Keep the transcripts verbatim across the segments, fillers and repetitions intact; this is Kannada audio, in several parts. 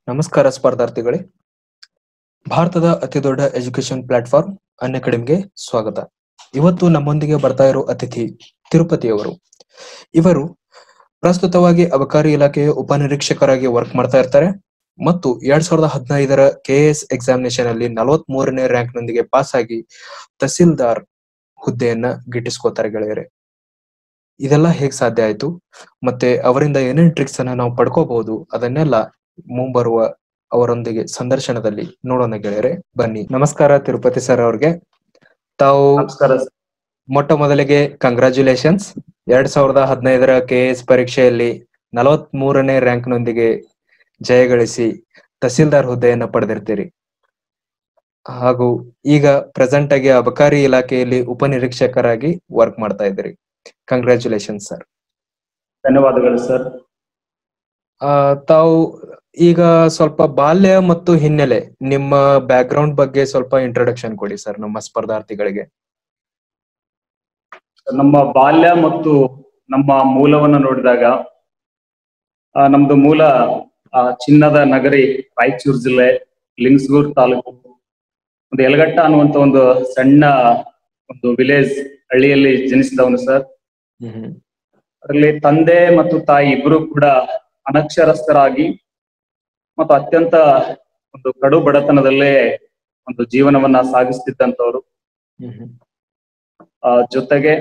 ನಮಸ್ಕಾರ ಸ್ಪರ್ಧಾರ್ಥಿಗಳೇ. ಭಾರತದ ಅತಿ ದೊಡ್ಡ ಎಜುಕೇಶನ್ ಪ್ಲಾಟ್ಫಾರ್ಮ್ ಅನ್ಅಕಾಡೆಮಿಗೆ ಸ್ವಾಗತ. ಇವತ್ತು ನಮ್ಮೊಂದಿಗೆ ಬರ್ತಾ ಇರೋ ಅತಿಥಿ ತಿರುಪತಿಯವರು. ಇವರು ಪ್ರಸ್ತುತವಾಗಿ ಅಬಕಾರಿ ಇಲಾಖೆಯ ಉಪನಿರೀಕ್ಷಕರಾಗಿ ವರ್ಕ್ ಮಾಡ್ತಾ ಇರ್ತಾರೆ ಮತ್ತು ಎರಡ್ ಸಾವಿರದ ಹದಿನೈದರ ಕೆ ಎಸ್ ಎಕ್ಸಾಮಿನೇಷನ್ ಅಲ್ಲಿ ನಲವತ್ತ್ ಮೂರನೇ ರ್ಯಾಂಕ್ ನೊಂದಿಗೆ ಪಾಸ್ ಆಗಿ ತಹಸೀಲ್ದಾರ್ ಹುದ್ದೆಯನ್ನ ಗಿಟ್ಟಿಸ್ಕೋತಾರೆ ಗೆಳೆಯರೆ. ಇದೆಲ್ಲ ಹೇಗ್ ಸಾಧ್ಯ ಆಯ್ತು ಮತ್ತೆ ಅವರಿಂದ ಏನೇನ್ ಟ್ರಿಕ್ಸ್ ಅನ್ನ ನಾವು ಪಡ್ಕೋಬಹುದು ಅದನ್ನೆಲ್ಲ ಮುಂಬರುವ ಅವರೊಂದಿಗೆ ಸಂದರ್ಶನದಲ್ಲಿ ನೋಡೋಣ ಗೆಳೆಯರೆ. ಬನ್ನಿ. ನಮಸ್ಕಾರ ತಿರುಪತಿ ಸರ್ ಅವ್ರಿಗೆ. ತಾವು ನಮಸ್ಕಾರ. ಮೊಟ್ಟ ಮೊದಲಿಗೆ ಕಂಗ್ರಾಚ್ಯುಲೇಷನ್ಸ್. ಎರಡ್ ಸಾವಿರದ ಹದಿನೈದರ ಕೆ ಎಸ್ ಪರೀಕ್ಷೆಯಲ್ಲಿ ನಲವತ್ತ್ ಮೂರನೇ ರ್ಯಾಂಕ್ ನೊಂದಿಗೆ ಜಯಗಳಿಸಿ ತಹಸೀಲ್ದಾರ್ ಹುದ್ದೆಯನ್ನ ಪಡೆದಿರ್ತೀರಿ ಹಾಗೂ ಈಗ ಪ್ರೆಸೆಂಟ್ ಆಗಿ ಅಬಕಾರಿ ಇಲಾಖೆಯಲ್ಲಿ ಉಪನಿರೀಕ್ಷಕರಾಗಿ ವರ್ಕ್ ಮಾಡ್ತಾ ಇದ್ದೀರಿ. Congratulations sir. ಧನ್ಯವಾದಗಳು ಸರ್. ಆ ತಾವು ಈಗ ಸ್ವಲ್ಪ ಬಾಲ್ಯ ಮತ್ತು ಹಿನ್ನೆಲೆ, ನಿಮ್ಮ ಬ್ಯಾಕ್ ಗ್ರೌಂಡ್ ಬಗ್ಗೆ ಸ್ವಲ್ಪ ಇಂಟ್ರೊಡಕ್ಷನ್ ಕೊಡಿ ಸರ್ ನಮ್ಮ ಸ್ಪರ್ಧಾರ್ಥಿಗಳಿಗೆ. ನಮ್ಮ ಬಾಲ್ಯ ಮತ್ತು ನಮ್ಮ ಮೂಲವನ್ನು ನೋಡಿದಾಗ ಆ, ನಮ್ದು ಮೂಲ ಆ, ಚಿನ್ನದ ನಗರಿ ರಾಯಚೂರು ಜಿಲ್ಲೆ ಲಿಂಗಸಗೂರು ತಾಲೂಕು ಒಂದು ಯಲಗಟ್ಟ ಅನ್ನುವಂತ ಒಂದು ಸಣ್ಣ ಒಂದು ವಿಲೇಜ್ ಹಳ್ಳಿಯಲ್ಲಿ ಜನಿಸಿದವನು ಸರ್. ಹ್ಮ್ ಅದರಲ್ಲಿ ತಂದೆ ಮತ್ತು ತಾಯಿ ಇಬ್ಬರು ಕೂಡ ಅನಕ್ಷರಸ್ಥರಾಗಿ ಮತ್ತು ಅತ್ಯಂತ ಒಂದು ಕಡು ಬಡತನದಲ್ಲೇ ಒಂದು ಜೀವನವನ್ನ ಸಾಗಿಸ್ತಿದ್ದಂಥವ್ರು. ಹ್ಮ್ ಆ ಜೊತೆಗೆ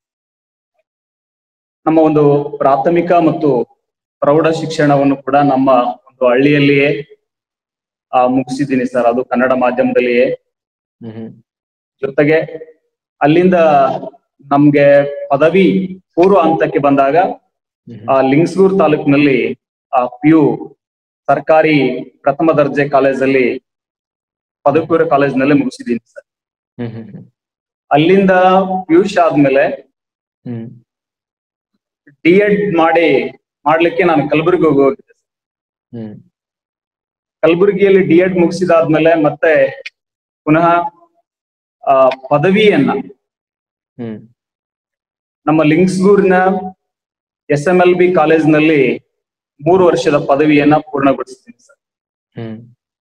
ನಮ್ಮ ಒಂದು ಪ್ರಾಥಮಿಕ ಮತ್ತು ಪ್ರೌಢ ಶಿಕ್ಷಣವನ್ನು ಕೂಡ ನಮ್ಮ ಒಂದು ಹಳ್ಳಿಯಲ್ಲಿಯೇ ಆ ಮುಗಿಸಿದ್ದೀನಿ ಸರ್, ಅದು ಕನ್ನಡ ಮಾಧ್ಯಮದಲ್ಲಿಯೇ. ಹ್ಮ್ ಜೊತೆಗೆ ಅಲ್ಲಿಂದ ನಮ್ಗೆ ಪದವಿ ಪೂರ್ವ ಹಂತಕ್ಕೆ ಬಂದಾಗ ಆ ಲಿಂಗಸಗೂರು ತಾಲೂಕಿನಲ್ಲಿ ಆ ಪಿ ಯು ಸರ್ಕಾರಿ ಪ್ರಥಮ ದರ್ಜೆ ಕಾಲೇಜಲ್ಲಿ ಪದವಿ ಪೂರ್ವ ಕಾಲೇಜಿನಲ್ಲಿ ಮುಗಿಸಿದ್ದೀನಿ ಸರ್. ಹ್ಮ್ ಅಲ್ಲಿಂದ ಪಿ ಯು ಸಿ ಆದ್ಮೇಲೆ ಹ್ಮ್ ಡಿ ಎಡ್ ಮಾಡಿ ಮಾಡ್ಲಿಕ್ಕೆ ನಾನು ಕಲಬುರಗಿ ಹೋಗಿ ಹೋಗಿದ್ದೆ. ಹ್ಮ್ ಕಲಬುರಗಿಯಲ್ಲಿ ಡಿ ಎಡ್ ಮುಗಿಸಿದಾದ್ಮೇಲೆ ಮತ್ತೆ ಪುನಃ ಆ ಪದವಿಯನ್ನ ಹ್ಮ್ ನಮ್ಮ ಲಿಂಗಸಗೂರಿನ ಎಸ್ ಎಂ ಎಲ್ ಬಿ ಕಾಲೇಜಿನಲ್ಲಿ ಮೂರು ವರ್ಷದ ಪದವಿಯನ್ನ ಪೂರ್ಣಗೊಳಿಸ್ತೀನಿ ಸರ್. ಹ್ಮ್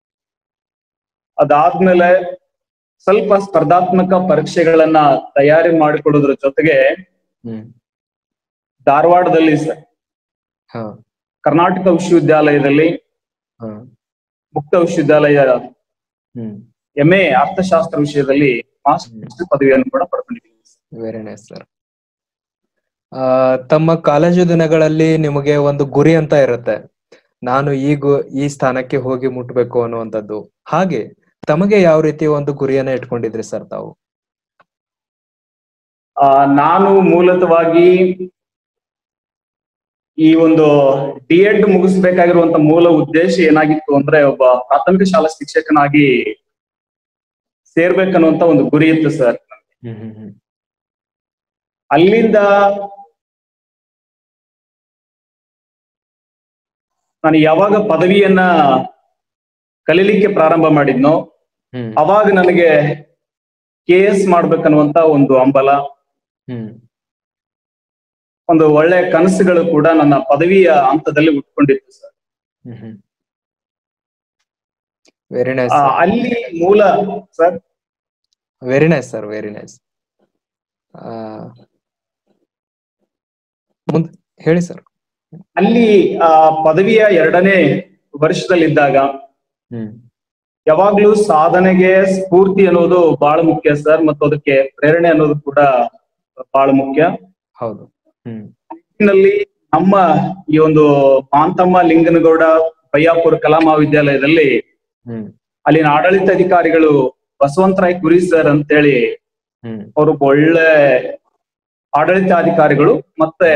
ಅದಾದ್ಮೇಲೆ ಸ್ವಲ್ಪ ಸ್ಪರ್ಧಾತ್ಮಕ ಪರೀಕ್ಷೆಗಳನ್ನ ತಯಾರಿ ಮಾಡಿಕೊಳ್ಳೋದ್ರ ಜೊತೆಗೆ ಹ್ಮ್ ಧಾರವಾಡದಲ್ಲಿ ಸರ್ ಹಾ ಕರ್ನಾಟಕ ವಿಶ್ವವಿದ್ಯಾಲಯದಲ್ಲಿ ಹಾ ಮುಕ್ತ ವಿಶ್ವವಿದ್ಯಾಲಯ ಹ್ಮ್ ಎಂ ಎ ಅರ್ಥಶಾಸ್ತ್ರ ವಿಷಯದಲ್ಲಿ ಮಾಸ್ಟರ್ ಪದವಿಯನ್ನು ಕೂಡ ಪಡ್ಕೊಂಡಿದ್ದೀನಿ. Very nice sir. ಆ ತಮ್ಮ ಕಾಲೇಜು ದಿನಗಳಲ್ಲಿ ನಿಮಗೆ ಒಂದು ಗುರಿ ಅಂತ ಇರುತ್ತೆ, ನಾನು ಈ ಗು ಈ ಸ್ಥಾನಕ್ಕೆ ಹೋಗಿ ಮುಟ್ಬೇಕು ಅನ್ನುವಂಥದ್ದು. ಹಾಗೆ ತಮಗೆ ಯಾವ ರೀತಿ ಒಂದು ಗುರಿಯನ್ನ ಇಟ್ಕೊಂಡಿದ್ರಿ ಸರ್ ತಾವು? ಆ ನಾನು ಮೂಲತವಾಗಿ ಈ ಒಂದು ಡಿ ಎಡ್ ಮುಗಿಸ್ಬೇಕಾಗಿರುವಂತ ಮೂಲ ಉದ್ದೇಶ ಏನಾಗಿತ್ತು ಅಂದ್ರೆ ಒಬ್ಬ ಪ್ರಾಥಮಿಕ ಶಾಲಾ ಶಿಕ್ಷಕನಾಗಿ ಸೇರ್ಬೇಕನ್ನುವಂತ ಒಂದು ಗುರಿ ಇತ್ತು ಸರ್. ಹ್ಮ್ ಹ್ಮ್ ಹ್ಮ್ ಅಲ್ಲಿಂದ ನಾನು ಯಾವಾಗ ಪದವಿಯನ್ನ ಕಲೀಲಿಕ್ಕೆ ಪ್ರಾರಂಭ ಮಾಡಿದ್ನೋ ಹ್ಮ್ ಅವಾಗ ನನಗೆ ಕೆ ಎಸ್ ಮಾಡ್ಬೇಕನ್ನುವಂತ ಒಂದು ಹಂಬಲ, ಹ್ಮ್ ಒಂದು ಒಳ್ಳೆ ಕನಸುಗಳು ಕೂಡ ನನ್ನ ಪದವಿಯ ಹಂತದಲ್ಲಿ ಉಟ್ಕೊಂಡಿತ್ತು ಸರ್. ಹ್ಮ್ ಹ್ಮ್ ವೆರಿ ನೈಸ್ ಆ, ಅಲ್ಲಿ ಮೂಲ sir very nice sir very nice. ಮುಂದೆ ಹೇಳಿ ಸರ್. ಅಲ್ಲಿ ಆ ಪದವಿಯ ಎರಡನೇ ವರ್ಷದಲ್ಲಿದ್ದಾಗ ಹ್ಮ್ ಯಾವಾಗ್ಲೂ ಸಾಧನೆಗೆ ಸ್ಫೂರ್ತಿ ಅನ್ನೋದು ಬಹಳ ಮುಖ್ಯ ಸರ್, ಮತ್ತು ಅದಕ್ಕೆ ಪ್ರೇರಣೆ ಅನ್ನೋದು ಕೂಡ ಬಹಳ ಮುಖ್ಯ. ಹೌದು. ಹ್ಮ್ ನಲ್ಲಿ ನಮ್ಮ ಈ ಒಂದು ಮಾಂತಮ್ಮ ಲಿಂಗನಗೌಡ ಬಯ್ಯಾಪುರ ಕಲಾ ಮಹಾವಿದ್ಯಾಲಯದಲ್ಲಿ ಹ್ಮ್ ಅಲ್ಲಿನ ಆಡಳಿತಾಧಿಕಾರಿಗಳು ಬಸವಂತರಾಯ್ ಕುರಿ ಸರ್ ಅಂತೇಳಿ ಹ್ಮ್ ಅವರು ಒಳ್ಳೆ ಆಡಳಿತಾಧಿಕಾರಿಗಳು, ಮತ್ತೆ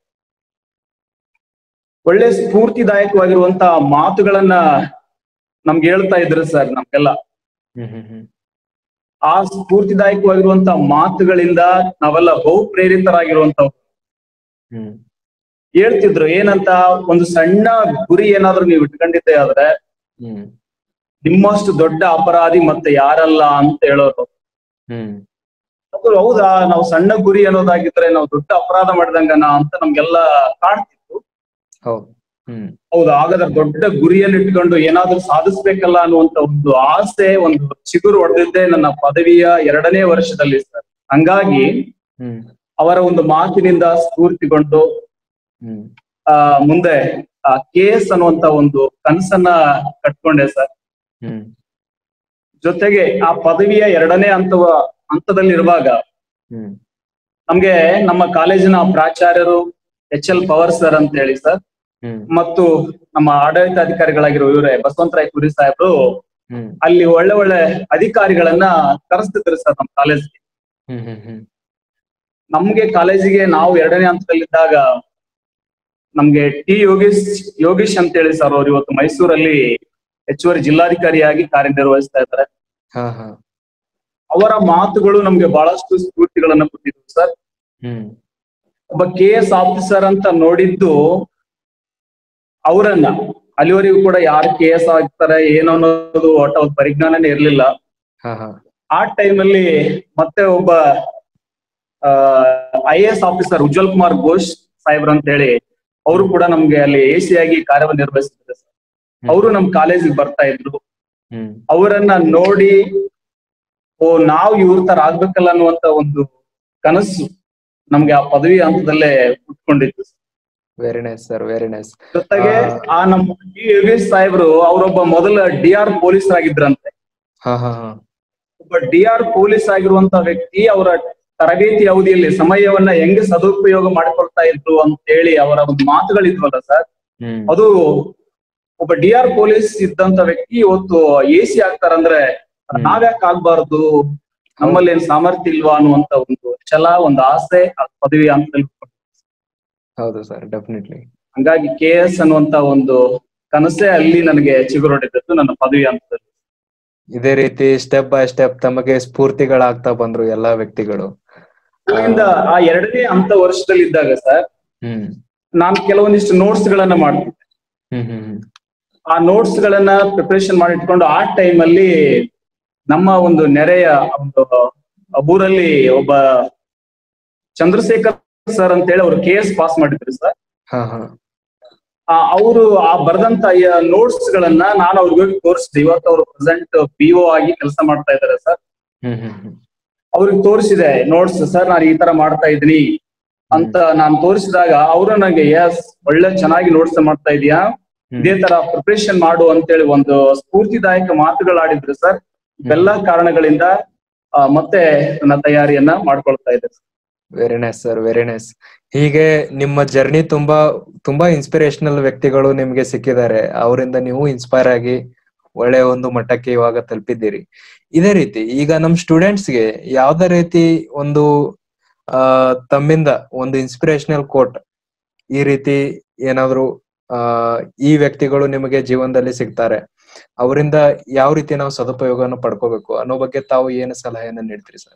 ಒಳ್ಳೆ ಸ್ಫೂರ್ತಿದಾಯಕವಾಗಿರುವಂತ ಮಾತುಗಳನ್ನ ನಮ್ಗೆ ಹೇಳ್ತಾ ಇದ್ರು ಸರ್ ನಮ್ಗೆಲ್ಲ. ಹ್ಮ್ ಹ್ಮ್ ಹ್ಮ್ ಆ ಸ್ಫೂರ್ತಿದಾಯಕವಾಗಿರುವಂತ ಮಾತುಗಳಿಂದ ನಾವೆಲ್ಲ ಬಹು ಪ್ರೇರಿತರಾಗಿರುವಂತವ್ರು. ಹ್ಮ್ ಹೇಳ್ತಿದ್ರು ಏನಂತ, ಒಂದು ಸಣ್ಣ ಗುರಿ ಏನಾದ್ರು ನೀವು ಇಟ್ಕೊಂಡಿದ್ದೆ ಆದ್ರೆ ಹ್ಮ್ ನಿಮ್ಮಷ್ಟು ದೊಡ್ಡ ಅಪರಾಧಿ ಮತ್ತೆ ಯಾರಲ್ಲ ಅಂತ ಹೇಳೋರು. ಹ್ಮ್ ಅದು ಹೌದಾ, ನಾವು ಸಣ್ಣ ಗುರಿ ಅನ್ನೋದಾಗಿದ್ರೆ ನಾವು ದೊಡ್ಡ ಅಪರಾಧ ಮಾಡಿದಂಗನ ಅಂತ ನಮ್ಗೆಲ್ಲ ಕಾಣ್ತಿತ್ತು. ಹೌದು. ಹ್ಮ್ ಹೌದು, ಆಗದ ದೊಡ್ಡ ಗುರಿಯನ್ನು ಇಟ್ಕೊಂಡು ಏನಾದ್ರೂ ಸಾಧಿಸ್ಬೇಕಲ್ಲ ಅನ್ನುವಂತ ಒಂದು ಆಸೆ, ಒಂದು ಚಿಗುರು ಹೊಡೆದಿದ್ದೆ ನನ್ನ ಪದವಿಯ ಎರಡನೇ ವರ್ಷದಲ್ಲಿ ಸರ್. ಹಂಗಾಗಿ ಹ್ಮ್ ಅವರ ಒಂದು ಮಾತಿನಿಂದ ಸ್ಫೂರ್ತಿಗೊಂಡು ಹ್ಮ್ ಆ ಮುಂದೆ ಆ ಕೆ ಎಸ್ ಅನ್ನುವಂತ ಒಂದು ಕನಸನ್ನ ಕಟ್ಕೊಂಡೆ ಸರ್. ಹ್ಮ್ ಜೊತೆಗೆ ಆ ಪದವಿಯ ಎರಡನೇ ಹಂತವ ಹಂತದಲ್ಲಿರುವಾಗ ಹ್ಮ್ ನಮ್ಗೆ ನಮ್ಮ ಕಾಲೇಜಿನ ಪ್ರಾಚಾರ್ಯರು ಎಚ್ ಎಲ್ ಪವರ್ ಸರ್ ಅಂತ ಹೇಳಿ ಸರ್, ಹ್ಮ್ ಮತ್ತು ನಮ್ಮ ಆಡಳಿತಾಧಿಕಾರಿಗಳಾಗಿರುವ ಇವರೇ ಬಸವಂತರಾಯ್ ಕುರಿ ಸಾಹೇಬರು ಹ್ಮ್ ಅಲ್ಲಿ ಒಳ್ಳೆ ಒಳ್ಳೆ ಅಧಿಕಾರಿಗಳನ್ನ ಕರೆಸ್ತಿದ್ರು ಸರ್ ನಮ್ಮ ಕಾಲೇಜ್ಗೆ. ಹ್ಮ್ ಹ್ಮ್ ಹ್ಮ್ ನಮ್ಗೆ ಕಾಲೇಜಿಗೆ ನಾವು ಎರಡನೇ ಹಂತದಲ್ಲಿದ್ದಾಗ ನಮ್ಗೆ ಟಿ ಯೋಗೀಶ್ ಯೋಗೀಶ್ ಅಂತ ಹೇಳಿ ಸರ್, ಅವ್ರು ಇವತ್ತು ಮೈಸೂರಲ್ಲಿ ಹೆಚ್ಚುವರಿ ಜಿಲ್ಲಾಧಿಕಾರಿಯಾಗಿ ಕಾರ್ಯನಿರ್ವಹಿಸ್ತಾ ಇದ್ದಾರೆ. ಹಾ ಹಾ ಅವರ ಮಾತುಗಳು ನಮ್ಗೆ ಬಹಳಷ್ಟು ಸ್ಫೂರ್ತಿಗಳನ್ನ ಕೊಟ್ಟಿದ್ವು ಸರ್. ಹ್ಮ್ ಒಬ್ಬ ಕೆ ಎಸ್ ಆಫೀಸರ್ ಅಂತ ನೋಡಿದ್ದು ಅವರನ್ನ, ಅಲ್ಲಿವರೆಗೂ ಕೂಡ ಯಾರು ಕೆ ಎಸ್ ಆಗ್ತಾರೆ ಏನೋ ಅನ್ನೋದು ಒಟ್ಟ ಒಂದು ಪರಿಜ್ಞಾನನೇ ಇರ್ಲಿಲ್ಲ. ಹಾ ಹಾ ಆ ಟೈಮಲ್ಲಿ ಮತ್ತೆ ಒಬ್ಬ I A S officer Ujwal Kumar Ghosh ಸಾಹೇಬ್ರ ಅಂತ ಹೇಳಿ ಅವರು ಕೂಡ ನಮ್ಗೆ ಅಲ್ಲಿ ಎ ಸಿ ಆಗಿ ಕಾರ್ಯನಿರ್ವಹಿಸ್ತಿದ್ದಾರೆ ಸರ್. ಅವರು ನಮ್ ಕಾಲೇಜಿಗೆ ಬರ್ತಾ ಇದ್ರು. ಹ್ಮ್ ಅವರನ್ನ ನೋಡಿ ಓ ನಾವು ಇವ್ರ ತರ ಆಗ್ಬೇಕಲ್ಲ ಅನ್ನುವಂತ ಒಂದು ಕನಸು ನಮ್ಗೆ ಆ ಪದವಿ ಹಂತದಲ್ಲೇ ಹುಟ್ಕೊಂಡಿತ್ತು. Very nice sir, very nice. ಜೊತೆಗೆ ಆ ನಮ್ಮ ಟಿ ಯೋಗೇಶ್ ಸಾಹೇಬ್ರು ಅವರೊಬ್ಬ ಮೊದಲ ಡಿ ಆರ್ ಪೊಲೀಸ್ ಆಗಿದ್ರಂತೆ. ಹಾ ಹಾ ಹಾ ಒಬ್ಬ ಡಿ ಆರ್ ಪೊಲೀಸ್ ಆಗಿರುವಂತ ವ್ಯಕ್ತಿ ಅವರ ತರಬೇತಿ ಅವಧಿಯಲ್ಲಿ ಸಮಯವನ್ನ ಹೆಂಗೆ ಸದುಪಯೋಗ ಮಾಡಿಕೊಳ್ತಾ ಇದ್ರು ಅಂತ ಹೇಳಿ ಅವರ ಒಂದು ಮಾತುಗಳಿದ್ವಲ್ಲ ಸರ್, ಹ್ಮ್ ಅದು ಒಬ್ಬ ಡಿ ಆರ್ ಪೊಲೀಸ್ ಇದ್ದಂತ ವ್ಯಕ್ತಿ ಇವತ್ತು ಎ ಸಿ ಆಗ್ತಾರಂದ್ರೆ ನಾವ್ಯಾಕೆ ಆಗ್ಬಾರ್ದು, ನಮ್ಮಲ್ಲಿ ಏನ್ ಸಾಮರ್ಥ್ಯ ಇಲ್ವಾ ಅನ್ನುವಂತ ಒಂದು ಛಲ, ಒಂದು ಆಸೆ ಆ ಪದವಿ ಹಂತದಲ್ಲಿ. ಹೌದು ಸರ್, ಡೆಫಿನೆಟ್ಲಿ. ಹಂಗಾಗಿ ಕೆ ಎಸ್ ಅನ್ನುವಂತ ಒಂದು ಕನಸೆ ಅಲ್ಲಿ ನನಗೆ ಚಿಗುರೊಡೆದದ್ದು ನನ್ನ ಪದವಿ ಹಂತದಲ್ಲಿ. ಇದೇ ರೀತಿ ಸ್ಟೆಪ್ ಬೈ ಸ್ಟೆಪ್ ತಮಗೆ ಸ್ಫೂರ್ತಿಗಳಾಗ್ತಾ ಬಂದ್ರು ಎಲ್ಲಾ ವ್ಯಕ್ತಿಗಳು. ಅಲ್ಲಿಂದ ಆ ಎರಡನೇ ಹಂತ ವರ್ಷದಲ್ಲಿ ಇದ್ದಾಗ ಸರ್, ಹ್ಮ್ ನಾನು ಕೆಲವೊಂದಿಷ್ಟು ನೋಟ್ಸ್ ಗಳನ್ನ ಮಾಡ್ತಿದ್ದೆ. ಹ್ಮ್ ಹ್ಮ್ ಹ್ಮ್ ಆ ನೋಟ್ಸ್ ಗಳನ್ನ ಪ್ರಿಪರೇಷನ್ ಮಾಡಿ ಇಟ್ಕೊಂಡು ಆ ಟೈಮ್ ಅಲ್ಲಿ ನಮ್ಮ ಒಂದು ನೆರೆಯ ಒಂದು ಊರಲ್ಲಿ ಒಬ್ಬ ಚಂದ್ರಶೇಖರ್ ಸರ್ ಅಂತ ಹೇಳಿ ಅವರು ಕೆ ಎಸ್ ಪಾಸ್ ಮಾಡಿದ್ರು ಸರ್. ಹಾ ಹಾ ಆ ಅವರು ಆ ಬರೆದಂತ ನೋಟ್ಸ್ ಗಳನ್ನ ನಾನು ಅವ್ರಿಗೆ ತೋರಿಸಿದೆ. ಇವತ್ತು ಅವರು ಪ್ರೆಸೆಂಟ್ ಪಿ ಒ ಆಗಿ ಕೆಲಸ ಮಾಡ್ತಾ ಇದ್ದಾರೆ ಸರ್. ಹ್ಮ್ ಹ್ಮ್ ಹ್ಮ್ ಅವ್ರಿಗೆ ತೋರಿಸಿದೆ ನೋಟ್ಸ್, ಸರ್ ನಾನು ಈ ತರ ಮಾಡ್ತಾ ಇದ್ದೀನಿ ಅಂತ ನಾನು ತೋರಿಸಿದಾಗ ಅವರು ನನಗೆ ಎಸ್ ಒಳ್ಳೆ ಚೆನ್ನಾಗಿ ನೋಟ್ಸ್ ಮಾಡ್ತಾ ಇದೀಯಾ, ಇದೇ ತರ ಪ್ರಿಪರೇಷನ್ ಮಾಡು ಅಂತೇಳಿ ಒಂದು ಸ್ಫೂರ್ತಿದಾಯಕ ಮಾತುಗಳಾಡಿದ್ರು ಸರ್. ಇವೆಲ್ಲ ಕಾರಣಗಳಿಂದ ಮತ್ತೆ ನನ್ನ ತಯಾರಿಯನ್ನ ಮಾಡ್ಕೊಳ್ತಾ ಇದ್ದೆ. Very nice sir, very nice. ಹೀಗೆ ನಿಮ್ಮ ಜರ್ನಿ ತುಂಬಾ ತುಂಬಾ ಇನ್ಸ್ಪಿರೇಷನಲ್ ವ್ಯಕ್ತಿಗಳು ನಿಮ್ಗೆ ಸಿಕ್ಕಿದ್ದಾರೆ. ಅವರಿಂದ ನೀವು ಇನ್ಸ್ಪೈರ್ ಆಗಿ ಒಳ್ಳೆ ಒಂದು ಮಟ್ಟಕ್ಕೆ ಇವಾಗ ತಲುಪಿದ್ದೀರಿ. ಇದೇ ರೀತಿ ಈಗ ನಮ್ ಸ್ಟೂಡೆಂಟ್ಸ್ಗೆ ಯಾವ್ದೇ ರೀತಿ ಒಂದು ಆ ತಮ್ಮಿಂದ ಒಂದು ಇನ್ಸ್ಪಿರೇಷನಲ್ ಕೋಟ್, ಈ ರೀತಿ ಏನಾದ್ರು ಆ ಈ ವ್ಯಕ್ತಿಗಳು ನಿಮಗೆ ಜೀವನದಲ್ಲಿ ಸಿಗ್ತಾರೆ, ಅವರಿಂದ ಯಾವ ರೀತಿ ನಾವು ಸದುಪಯೋಗವನ್ನು ಪಡ್ಕೋಬೇಕು ಅನ್ನೋ ಬಗ್ಗೆ ತಾವು ಏನು ಸಲಹೆಯನ್ನ ನೀಡ್ತೀರಿ ಸರ್?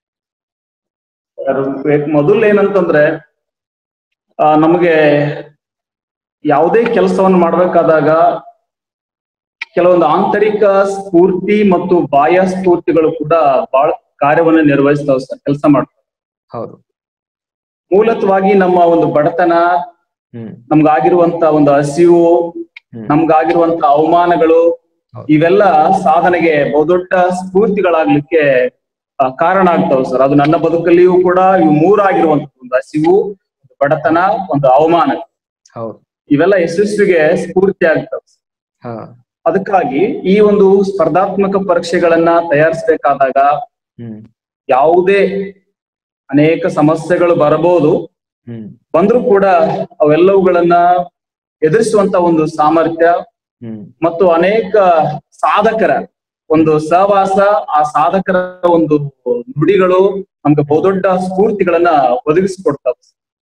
ಮೊದಲು ಏನಂತಂದ್ರೆ ಆ ನಮಗೆ ಯಾವುದೇ ಕೆಲಸವನ್ನು ಮಾಡ್ಬೇಕಾದಾಗ ಕೆಲವೊಂದು ಆಂತರಿಕ ಸ್ಫೂರ್ತಿ ಮತ್ತು ಬಾಹ್ಯ ಸ್ಫೂರ್ತಿಗಳು ಕೂಡ ಬಹಳ ಕಾರ್ಯವನ್ನು ನಿರ್ವಹಿಸ್ತಾವ ಸರ್, ಕೆಲಸ ಮಾಡ್ತಾವೆ. ಹೌದು. ಮೂಲತವಾಗಿ ನಮ್ಮ ಒಂದು ಬಡತನ, ನಮ್ಗಾಗಿರುವಂತ ಒಂದು ಹಸಿವು, ನಮ್ಗಾಗಿರುವಂತ ಅವಮಾನಗಳು, ಇವೆಲ್ಲ ಸಾಧನೆಗೆ ಬಹುದೊಡ್ಡ ಸ್ಫೂರ್ತಿಗಳಾಗ್ಲಿಕ್ಕೆ ಕಾರಣ ಆಗ್ತಾವ ಸರ್. ಅದು ನನ್ನ ಬದುಕಲ್ಲಿಯೂ ಕೂಡ ಇವು ಮೂರಾಗಿರುವಂತ ಒಂದು ಹಸಿವು, ಬಡತನ, ಒಂದು ಅವಮಾನ, ಇವೆಲ್ಲ ಯಶಸ್ವಿಗೆ ಸ್ಫೂರ್ತಿ ಆಗ್ತಾವ. ಅದಕ್ಕಾಗಿ ಈ ಒಂದು ಸ್ಪರ್ಧಾತ್ಮಕ ಪರೀಕ್ಷೆಗಳನ್ನ ತಯಾರಿಸಬೇಕಾದಾಗ ಯಾವುದೇ ಅನೇಕ ಸಮಸ್ಯೆಗಳು ಬರಬಹುದು, ಬಂದ್ರೂ ಕೂಡ ಅವೆಲ್ಲವುಗಳನ್ನ ಎದುರಿಸುವಂತ ಒಂದು ಸಾಮರ್ಥ್ಯ ಮತ್ತು ಅನೇಕ ಸಾಧಕರ ಒಂದು ಸಹವಾಸ, ಆ ಸಾಧಕರ ಒಂದು ನುಡಿಗಳು ನಮ್ಗೆ ಬಹುದೊಡ್ಡ ಸ್ಫೂರ್ತಿಗಳನ್ನ ಒದಗಿಸಿಕೊಡ್ತಾವ.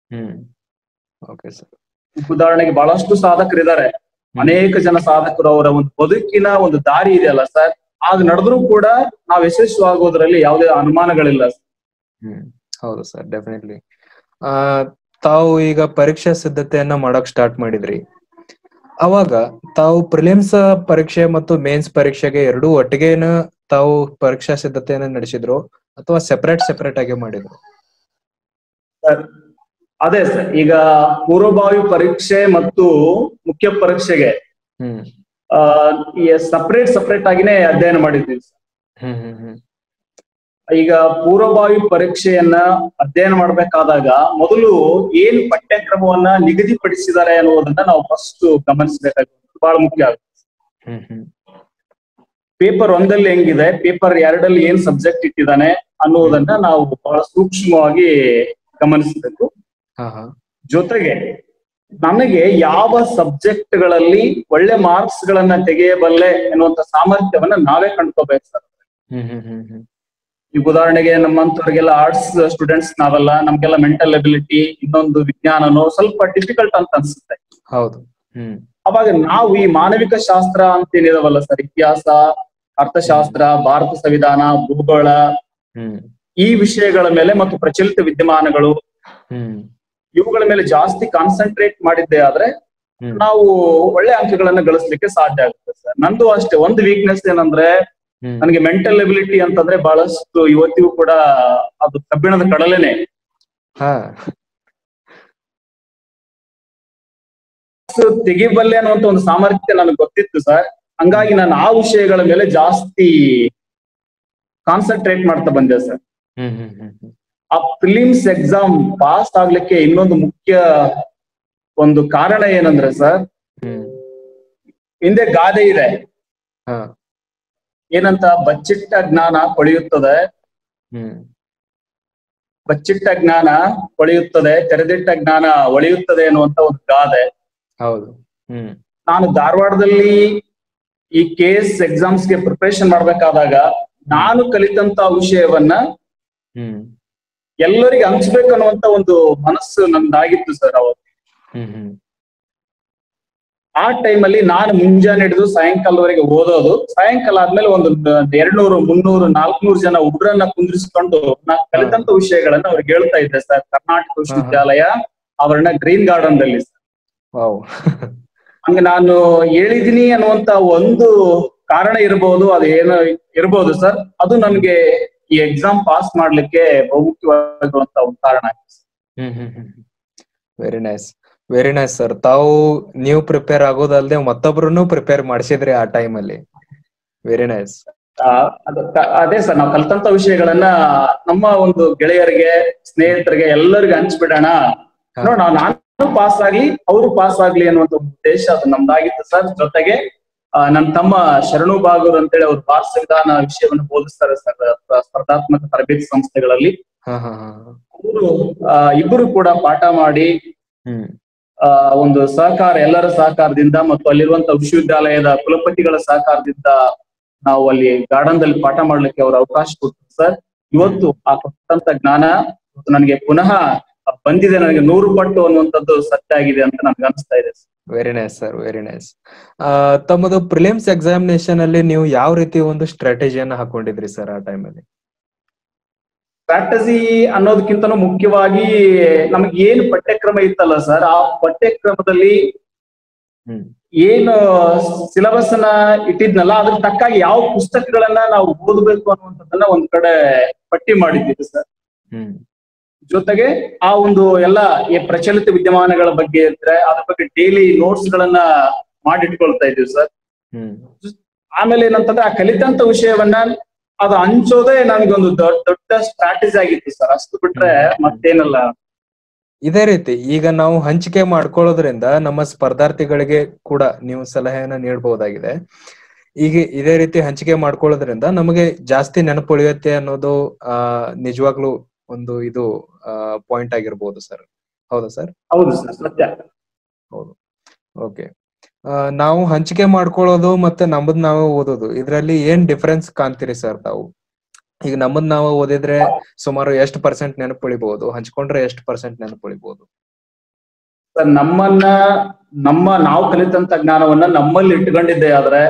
ಉದಾಹರಣೆಗೆ ಬಹಳಷ್ಟು ಸಾಧಕರಿದ್ದಾರೆ, ಅನೇಕ ಜನ ಸಾಧಕರು ಅವರ ಒಂದು ಬದುಕಿನ ಒಂದು ದಾರಿ ಇದೆಯಲ್ಲ ಸರ್, ಆಗ ನಡೆದ್ರೂ ಕೂಡ ನಾವು ಯಶಸ್ವಿಯಾಗೋದ್ರಲ್ಲಿ ಯಾವುದೇ ಅನುಮಾನಗಳಿಲ್ಲ. ಹ್ಮ್ ಹೌದು ಸರ್, ಡೆಫಿನೆಟ್ಲಿ. ಆ ತಾವು ಈಗ ಪರೀಕ್ಷಾ ಸಿದ್ಧತೆಯನ್ನ ಮಾಡಕ್ ಸ್ಟಾರ್ಟ್ ಮಾಡಿದ್ರಿ, ಅವಾಗ ತಾವು ಪ್ರಿಲಿಮ್ಸ್ ಪರೀಕ್ಷೆ ಮತ್ತು ಮೇನ್ಸ್ ಪರೀಕ್ಷೆಗೆ ಎರಡೂ ಒಟ್ಟಿಗೆನ ತಾವು ಪರೀಕ್ಷಾ ಸಿದ್ಧತೆಯನ್ನ ನಡೆಸಿದ್ರು ಅಥವಾ ಸೆಪರೇಟ್ ಸೆಪರೇಟ್ ಆಗಿ ಮಾಡಿದ್ರು? ಅದೇ ಸರ್, ಈಗ ಪೂರ್ವಭಾವಿ ಪರೀಕ್ಷೆ ಮತ್ತು ಮುಖ್ಯ ಪರೀಕ್ಷೆಗೆ ಹ್ಮ್ ಆ ಸಪರೇಟ್ ಸಪರೇಟ್ ಆಗಿನೇ ಅಧ್ಯಯನ ಮಾಡಿದ್ದೀವಿ ಸರ್. ಹ್ಮ್ ಹ್ಮ್ ಹ್ಮ್ ಈಗ ಪೂರ್ವಭಾವಿ ಪರೀಕ್ಷೆಯನ್ನ ಅಧ್ಯಯನ ಮಾಡ್ಬೇಕಾದಾಗ ಮೊದಲು ಏನ್ ಪಠ್ಯಕ್ರಮವನ್ನ ನಿಗದಿಪಡಿಸಿದ್ದಾರೆ ಅನ್ನುವುದನ್ನ ನಾವು ಫಸ್ಟ್ ಗಮನಿಸಬೇಕಾಗುತ್ತೆ, ಬಹಳ ಮುಖ್ಯ ಆಗುತ್ತೆ. ಹ್ಮ್ ಹ್ಮ್ ಪೇಪರ್ ಒಂದಲ್ಲಿ ಹೆಂಗಿದೆ, ಪೇಪರ್ ಎರಡಲ್ಲಿ ಏನ್ ಸಬ್ಜೆಕ್ಟ್ ಇಟ್ಟಿದ್ದಾನೆ ಅನ್ನುವುದನ್ನ ನಾವು ಬಹಳ ಸೂಕ್ಷ್ಮವಾಗಿ ಗಮನಿಸಬೇಕು. ಹಾ ಹಾ ಜೊತೆಗೆ ನನಗೆ ಯಾವ ಸಬ್ಜೆಕ್ಟ್ ಗಳಲ್ಲಿ ಒಳ್ಳೆ ಮಾರ್ಕ್ಸ್ ಗಳನ್ನ ತೆಗೆಯಬಲ್ಲೆ ಎನ್ನುವಂತ ಸಾಮರ್ಥ್ಯವನ್ನ ನಾವೇ ಕಂಡ್ಕೋಬೇಕು ಸರ್. ಹ್ಮ್ ಹ್ಮ್ ಹ್ಮ್ ಹ್ಮ್ ಈಗ ಉದಾಹರಣೆಗೆ ನಮ್ಮಂತವ್ರಿಗೆಲ್ಲ ಆರ್ಟ್ಸ್ ಸ್ಟೂಡೆಂಟ್ಸ್ ನಾವೆಲ್ಲ, ನಮ್ಗೆಲ್ಲ ಮೆಂಟಲ್ ಎಬಿಲಿಟಿ ಇನ್ನೊಂದು ವಿಜ್ಞಾನನೋ ಸ್ವಲ್ಪ ಡಿಫಿಕಲ್ಟ್ ಅಂತ ಅನ್ಸುತ್ತೆ. ಹೌದು. ಹ್ಮ್ ಅವಾಗ ನಾವು ಈ ಮಾನವಿಕ ಶಾಸ್ತ್ರ ಅಂತ ಏನಿದಾವಲ್ಲ ಸರ್, ಇತಿಹಾಸ, ಅರ್ಥಶಾಸ್ತ್ರ, ಭಾರತ ಸಂವಿಧಾನ, ಭೂಗೋಳ, ಹ್ಮ್ ಈ ವಿಷಯಗಳ ಮೇಲೆ ಮತ್ತು ಪ್ರಚಲಿತ ವಿದ್ಯಮಾನಗಳು ಹ್ಮ್ ಇವುಗಳ ಮೇಲೆ ಜಾಸ್ತಿ ಕಾನ್ಸಂಟ್ರೇಟ್ ಮಾಡಿದ್ದೆ ಆದ್ರೆ ಹ್ಮ್ ನಾವು ಒಳ್ಳೆ ಅಂಕಗಳನ್ನ ಗಳಿಸ್ಲಿಕ್ಕೆ ಸಾಧ್ಯ ಆಗುತ್ತೆ ಸರ್. ನಂದು ಅಷ್ಟೇ ಒಂದು ವೀಕ್ನೆಸ್ ಏನಂದ್ರೆ, ಹ್ಮ್ ನನಗೆ ಮೆಂಟಲ್ ಎಬಿಲಿಟಿ ಅಂತಂದ್ರೆ ಬಹಳಷ್ಟು ಇವತ್ತಿಗೂ ಕೂಡ ಅದು ಕಬ್ಬಿಣದ ಕಡಲೆನೆ. ಹಾ ತೆಗಿಬಲ್ಲೆ ಅನ್ನುವಂತ ಒಂದು ಸಾಮರ್ಥ್ಯ ನನಗೆ ಗೊತ್ತಿತ್ತು ಸರ್. ಹಂಗಾಗಿ ನಾನು ಆ ವಿಷಯಗಳ ಮೇಲೆ ಜಾಸ್ತಿ ಕಾನ್ಸಂಟ್ರೇಟ್ ಮಾಡ್ತಾ ಬಂದೆ ಸರ್. ಹ್ಮ್ ಹ್ಮ್ ಹ್ಮ್ ಹ್ಮ್ ಆ ಪ್ರಿಲಿಮ್ಸ್ ಎಕ್ಸಾಮ್ ಪಾಸ್ ಆಗ್ಲಿಕ್ಕೆ ಇನ್ನೊಂದು ಮುಖ್ಯ ಒಂದು ಕಾರಣ ಏನಂದ್ರೆ ಸರ್, ಹ್ಮ್ ಹಿಂದೆ ಗಾದೆ ಇದೆ ಹಾ ಏನಂತ, ಬಚ್ಚಿಟ್ಟ ಜ್ಞಾನ ಕೊಳೆಯುತ್ತದೆ, ಹ್ಮ್ ಬಚ್ಚಿಟ್ಟ ಜ್ಞಾನ ಕೊಳೆಯುತ್ತದೆ, ತೆರೆದಿಟ್ಟ ಜ್ಞಾನ ಒಳೆಯುತ್ತದೆ ಅನ್ನುವಂತ ಒಂದು ಗಾದೆ. ಹೌದು. ಹ್ಮ್ ನಾನು ಧಾರವಾಡದಲ್ಲಿ ಈ ಕೆ ಎಸ್ ಎಕ್ಸಾಮ್ಸ್ಗೆ ಪ್ರಿಪರೇಷನ್ ಮಾಡ್ಬೇಕಾದಾಗ ನಾನು ಕಲಿತಂತ ವಿಷಯವನ್ನ ಹ್ಮ್ ಎಲ್ಲರಿಗೆ ಹಂಚ್ಬೇಕನ್ನುವಂತ ಒಂದು ಮನಸ್ಸು ನಂದಾಗಿತ್ತು ಸರ್ ಅವತ್ತು. ಹ್ಮ್ ಹ್ಮ್ ಆ ಟೈಮಲ್ಲಿ ನಾನು ಮುಂಜಾನೆ ಹಿಡಿದು ಸಾಯಂಕಾಲವರೆಗೆ ಓದೋದು, ಸಾಯಂಕಾಲ ಆದ್ಮೇಲೆ ಒಂದು ಎರಡ್ನೂರು ಮುನ್ನೂರು ನಾಲ್ಕನೂರು ಜನ ಹುಡುಗರನ್ನ ಕುಂದಿರಿಸಿಕೊಂಡು ನಾನು ಕಲಿತಂತ ವಿಷಯಗಳನ್ನ ಅವ್ರಿಗೆ ಹೇಳ್ತಾ ಇದ್ದೆ ಸರ್. ಕರ್ನಾಟಕ ವಿಶ್ವವಿದ್ಯಾಲಯ ಆವರಣ ಗ್ರೀನ್ ಗಾರ್ಡನ್ ದಲ್ಲಿ ಸರ್. ವಾವ್. ಹಂಗ ನಾನು ಹೇಳಿದೀನಿ ಅನ್ನುವಂತ ಒಂದು ಕಾರಣ ಇರಬಹುದು, ಅದು ಏನೋ ಇರಬಹುದು ಸರ್. ಅದು ನನ್ಗೆ ಈ ಎಕ್ಸಾಮ್ ಪಾಸ್ ಮಾಡ್ಲಿಕ್ಕೆ ಬಹುಮುಖ್ಯವಾಗಿರುವಂತ ಒಂದು ಕಾರಣ ಆಗಿದೆ. ಹ್ಮ್ ಹ್ಮ್ ಹ್ಮ್ very nice, very nice sir. ತಾವು ನೀವು ಪ್ರಿಪೇರ್ ಆಗೋದಲ್ದೆ ಮತ್ತೊಬ್ರು ಪ್ರಿಪೇರ್ ಮಾಡಿಸಿದ್ರಿ ಆ ಟೈಮ್ ಅಲ್ಲಿ. Very nice. ಅದೇ ಸರ್, ನಾವು ಕಲ್ತಂತ ವಿಷಯಗಳನ್ನ ನಮ್ಮ ಒಂದು ಗೆಳೆಯರಿಗೆ, ಸ್ನೇಹಿತರಿಗೆ ಎಲ್ಲರಿಗೂ ಹಂಚ್ಬಿಡೋಣ, ನೋಡ ನಾನು ಪಾಸ್ ಆಗ್ಲಿ ಅವರು ಪಾಸ್ ಆಗ್ಲಿ ಅನ್ನುವಂತ ಉದ್ದೇಶ ಅದು ನಮ್ದಾಗಿತ್ತು ಸರ್. ಜೊತೆಗೆ ನನ್ನ ತಮ್ಮ ಶರಣು ಬಾಗೂರ್ ಅಂತೇಳಿ ಅವ್ರು ಭಾರತ ಸಂವಿಧಾನ ವಿಷಯವನ್ನು ಬೋಧಿಸ್ತಾರೆ ಸರ್ ಸ್ಪರ್ಧಾತ್ಮಕ ತರಬೇತಿ ಸಂಸ್ಥೆಗಳಲ್ಲಿ. ಅವರು ಇಬ್ಬರು ಕೂಡ ಪಾಠ ಮಾಡಿ ಆ ಒಂದು ಸಹಕಾರ, ಎಲ್ಲರ ಸಹಕಾರದಿಂದ ಮತ್ತು ಅಲ್ಲಿರುವಂತ ವಿಶ್ವವಿದ್ಯಾಲಯದ ಕುಲಪತಿಗಳ ಸಹಕಾರದಿಂದ ನಾವು ಅಲ್ಲಿ ಗಾರ್ಡನ್ ದಲ್ಲಿ ಪಾಠ ಮಾಡ್ಲಿಕ್ಕೆ ಅವ್ರ ಅವಕಾಶ ಕೊಟ್ಟರು ಸರ್. ಇವತ್ತು ಆ ಕೊಟ್ಟಂತ ಜ್ಞಾನ ನನಗೆ ಪುನಃ ಬಂದಿದೆ, ನನಗೆ ನೂರು ಪಟ್ಟು ಅನ್ನುವಂಥದ್ದು ಸತ್ಯ ಆಗಿದೆ ಅಂತ ನನ್ಗೆ ಅನಿಸ್ತಾ ಇದೆ. Very nice sir, very nice. ತಮ್ಮದು ಪ್ರಿಲಿಮ್ಸ್ ಎಕ್ಸಾಮಿನೇಷನ್ ಅಲ್ಲಿ ನೀವು ಯಾವ ರೀತಿ ಒಂದು ಸ್ಟ್ರಾಟಜಿಯನ್ನ ಹಾಕೊಂಡಿದ್ರಿ ಸರ್ ಆ ಟೈಮ್ ಅಲ್ಲಿ? ಸ್ಟ್ರಾಟಜಿ ಅನ್ನೋದಕ್ಕಿಂತನೂ ಮುಖ್ಯವಾಗಿ ನಮ್ಗೆ ಏನು ಪಠ್ಯಕ್ರಮ ಇತ್ತಲ್ಲ ಸರ್, ಆ ಪಠ್ಯಕ್ರಮದಲ್ಲಿ ಏನು ಸಿಲೆಬಸ್ ಅನ್ನ ಇಟ್ಟಿದ್ನಲ್ಲ ಅದ್ರ ತಕ್ಕಾಗಿ ಯಾವ ಪುಸ್ತಕಗಳನ್ನ ನಾವು ಓದಬೇಕು ಅನ್ನುವಂಥದ್ದನ್ನ ಒಂದ್ ಕಡೆ ಪಟ್ಟಿ ಮಾಡಿದ್ದೀವಿ ಸರ್. ಜೊತೆಗೆ ಆ ಒಂದು ಎಲ್ಲ ಈ ಪ್ರಚಲಿತ ವಿದ್ಯಮಾನಗಳ ಬಗ್ಗೆ ಇದ್ರೆ ಅದ್ರ ಬಗ್ಗೆ ಡೈಲಿ ನೋಟ್ಸ್ ಗಳನ್ನ ಮಾಡಿಟ್ಕೊಳ್ತಾ ಇದೀವಿ ಸರ್. ಆಮೇಲೆ ಏನಂತಂದ್ರೆ ಆ ಕಲಿತಂತ ವಿಷಯವನ್ನ ಅದು ಹಂಚೋದೇ ನಮ್ಗೊಂದು ದೊಡ್ಡ ದೊಡ್ಡ ಸ್ಟ್ರಾಟಜಿ ಆಗಿತ್ತು ಸರ್. ಅಷ್ಟು ಬಿಟ್ರೆ ಮತ್ತೇನಲ್ಲ. ಇದೇ ರೀತಿ ಈಗ ನಾವು ಹಂಚಿಕೆ ಮಾಡ್ಕೊಳ್ಳೋದ್ರಿಂದ ನಮ್ಮ ಸ್ಪರ್ಧಾರ್ಥಿಗಳಿಗೆ ಕೂಡ ನೀವು ಸಲಹೆಯನ್ನ ನೀಡಬಹುದಾಗಿದೆ. ಈಗ ಇದೇ ರೀತಿ ಹಂಚಿಕೆ ಮಾಡ್ಕೊಳ್ಳೋದ್ರಿಂದ ನಮಗೆ ಜಾಸ್ತಿ ನೆನಪುಳಿಯುತ್ತೆ ಅನ್ನೋದು ಆ ನಿಜವಾಗ್ಲೂ ಒಂದು ಇದು ಪಾಯಿಂಟ್ ಆಗಿರ್ಬೋದು ಸರ್. ಹೌದಾ ಸರ್? ಹೌದು ಸರ್, ಸತ್ಯ. ಹೌದು. ಓಕೆ, ನಾವು ಹಂಚಿಕೆ ಮಾಡ್ಕೊಳ್ಳೋದು ಮತ್ತೆ ನಮ್ಮದ್ ನಾವೇ ಓದೋದು ಇದ್ರಲ್ಲಿ ಏನ್ ಡಿಫರೆನ್ಸ್ ಕಾಣ್ತೀರಿ ಸರ್ ತಾವು? ಈಗ ನಮ್ಮದ್ ನಾವು ಓದಿದ್ರೆ ಸುಮಾರು ಎಷ್ಟು ಪರ್ಸೆಂಟ್ ನೆನಪುಳಿಬಹುದು, ಹಂಚ್ಕೊಂಡ್ರೆ ಎಷ್ಟು ಪರ್ಸೆಂಟ್ ನೆನಪುಳಿಬಹುದು? ಸರ್ ನಮ್ಮನ್ನ ನಮ್ಮ ನಾವು ಕಲಿತಂತ ಜ್ಞಾನವನ್ನ ನಮ್ಮಲ್ಲಿ ಇಟ್ಕೊಂಡಿದ್ದೆ ಆದ್ರೆ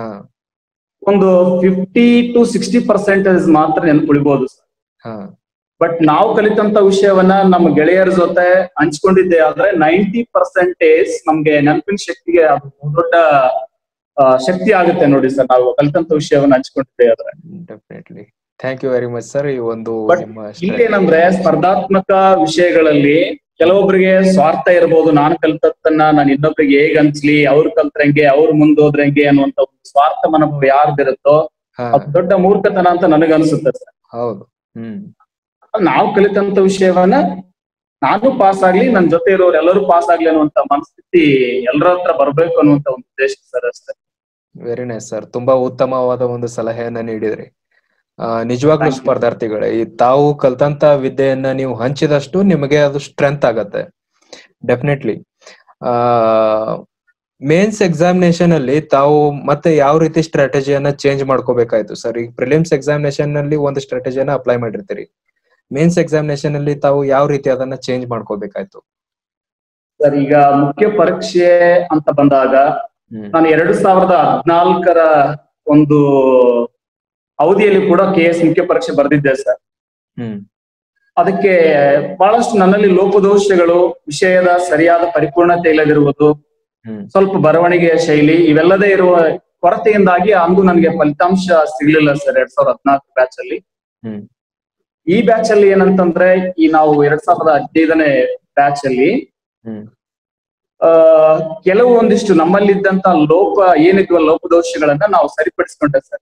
ಒಂದು ಫಿಫ್ಟಿ ಟು ಸಿಕ್ಸ್ಟಿ ಪರ್ಸೆಂಟೇಜ್ ಮಾತ್ರ ನೆನಪುಳಿಬಹುದು ಸರ್. ಬಟ್ ನಾವು ಕಲಿತಂತ ವಿಷಯವನ್ನ ನಮ್ಮ ಗೆಳೆಯರ ಜೊತೆ ಹಂಚ್ಕೊಂಡಿದ್ದೆ ಆದ್ರೆ ನೈಂಟಿ ಪರ್ಸೆಂಟೇಜ್ ನಮ್ಗೆ ನೆನಪಿನ ಶಕ್ತಿಗೆ ಅದು ದೊಡ್ಡ ಶಕ್ತಿ ಆಗುತ್ತೆ ನೋಡಿ ಸರ್, ನಾವು ಕಲಿತಂತ ವಿಷಯವನ್ನ ಹಂಚ್ಕೊಂಡಿದ್ದೆ ಆದ್ರೆ. Definitely. Thank you very much sir. ಈ ಒಂದು ಇಲ್ಲೇನಂದ್ರೆ ಸ್ಪರ್ಧಾತ್ಮಕ ವಿಷಯಗಳಲ್ಲಿ ಕೆಲವೊಬ್ಬರಿಗೆ ಸ್ವಾರ್ಥ ಇರ್ಬೋದು, ನಾನ್ ಕಲ್ತದ್ದನ್ನ ನಾನು ಇನ್ನೊಬ್ರಿಗೆ ಹೇಗ್ ಹಂಚ್ಲಿ, ಅವ್ರು ಕಲ್ತ್ರಂಗೆ ಅವ್ರು ಮುಂದೋದ್ರಂಗೆ ಅನ್ನುವಂತ ಒಂದು ಸ್ವಾರ್ಥ ಮನೋಭಾವ ಯಾರ್ದಿರುತ್ತೋ ಅದು ದೊಡ್ಡ ಮೂರ್ಖತನ ಅಂತ ನನಗ ಅನ್ಸುತ್ತೆ ಸರ್. ಹೌದು. ಹ್ಮ್ ನಾವು ಕಲಿತಂತ ವಿಷಯವನ್ನ ನಾನು ಪಾಸ್ ಆಗ್ಲಿ, ನನ್ ಜೊತೆ ಇರೋರು ಎಲ್ಲರೂ ಪಾಸ್ ಆಗ್ಲಿ ಅನ್ನುವಂತ ಮನಸ್ಥಿತಿ ಎಲ್ಲರ ಹತ್ರ ಬರ್ಬೇಕು ಅನ್ನುವಂತ ಒಂದು ಉದ್ದೇಶ ಸರ್ ಅಷ್ಟೇ. ವೆರಿ ನೈಸ್ ಸರ್, ತುಂಬಾ ಉತ್ತಮವಾದ ಒಂದು ಸಲಹೆಯನ್ನ ನೀಡಿದ್ರಿ. ಆ ನಿಜವಾಗ್ಲೂ ಸ್ಪರ್ಧಾರ್ಥಿಗಳೇ, ಈ ತಾವು ಕಲ್ತಂತ ವಿದ್ಯೆಯನ್ನ ನೀವು ಹಂಚಿದಷ್ಟು ನಿಮಗೆ ಅದು ಸ್ಟ್ರೆಂತ್ ಆಗತ್ತೆ ಡೆಫಿನೆಟ್ಲಿ. ಆ ಮೇನ್ಸ್ ಎಕ್ಸಾಮಿನೇಷನ್ ಅಲ್ಲಿ ತಾವು ಮತ್ತೆ ಯಾವ ರೀತಿ ಸ್ಟ್ರಾಟಜಿಯನ್ನ ಚೇಂಜ್ ಮಾಡ್ಕೋಬೇಕಾಯ್ತು ಸರ್? ಈಗ ಪ್ರಿಲಿಮ್ಸ್ ಎಕ್ಸಾಮಿನೇಷನ್ ನಲ್ಲಿ ಒಂದು ಸ್ಟ್ರಾಟಜಿಯನ್ನ ಅಪ್ಲೈ ಮಾಡಿರ್ತೀರಿ, ಮೇನ್ಸ್ ಎಕ್ಸಾಮಿನೇಷನ್ ಅಲ್ಲಿ ತಾವು ಯಾವ ರೀತಿ ಅದನ್ನ ಚೇಂಜ್ ಮಾಡ್ಕೋಬೇಕಾಯ್ತು ಸರ್? ಈಗ ಮುಖ್ಯ ಪರೀಕ್ಷೆ ಅಂತ ಬಂದಾಗ ನಾನು ಎರಡ್ ಸಾವಿರದ ಹದ್ನಾಲ್ಕರ ಒಂದು ಅವಧಿಯಲ್ಲಿ ಕೂಡ ಕೆ ಎಸ್ ಮುಖ್ಯ ಪರೀಕ್ಷೆ ಬರೆದಿದ್ದೆ ಸರ್. ಹ್ಮ್ ಅದಕ್ಕೆ ಬಹಳಷ್ಟು ನನ್ನಲ್ಲಿ ಲೋಪದೋಷಗಳು, ವಿಷಯದ ಸರಿಯಾದ ಪರಿಪೂರ್ಣತೆ ಇಲ್ಲದಿರುವುದು, ಸ್ವಲ್ಪ ಬರವಣಿಗೆಯ ಶೈಲಿ ಇವೆಲ್ಲದೇ ಇರುವ ಕೊರತೆಯಿಂದಾಗಿ ಅಂದು ನನಗೆ ಫಲಿತಾಂಶ ಸಿಗ್ಲಿಲ್ಲ ಸರ್ ಎರಡ್ ಸಾವಿರದ ಹದ್ನಾಲ್ಕು ಬ್ಯಾಚ್ ಅಲ್ಲಿ. ಈ ಬ್ಯಾಚ್ ಅಲ್ಲಿ ಏನಂತಂದ್ರೆ, ಈ ನಾವು ಎರಡ್ ಸಾವಿರದ ಹದಿನೈದನೇ ಬ್ಯಾಚ್ ಅಲ್ಲಿ ಆ ಕೆಲವು ಒಂದಿಷ್ಟು ನಮ್ಮಲ್ಲಿದ್ದಂತ ಲೋಪ ಏನಿದ್ವ ಲೋಪದೋಷಗಳನ್ನ ನಾವು ಸರಿಪಡಿಸ್ಕೊಂಡೆ ಸರ್.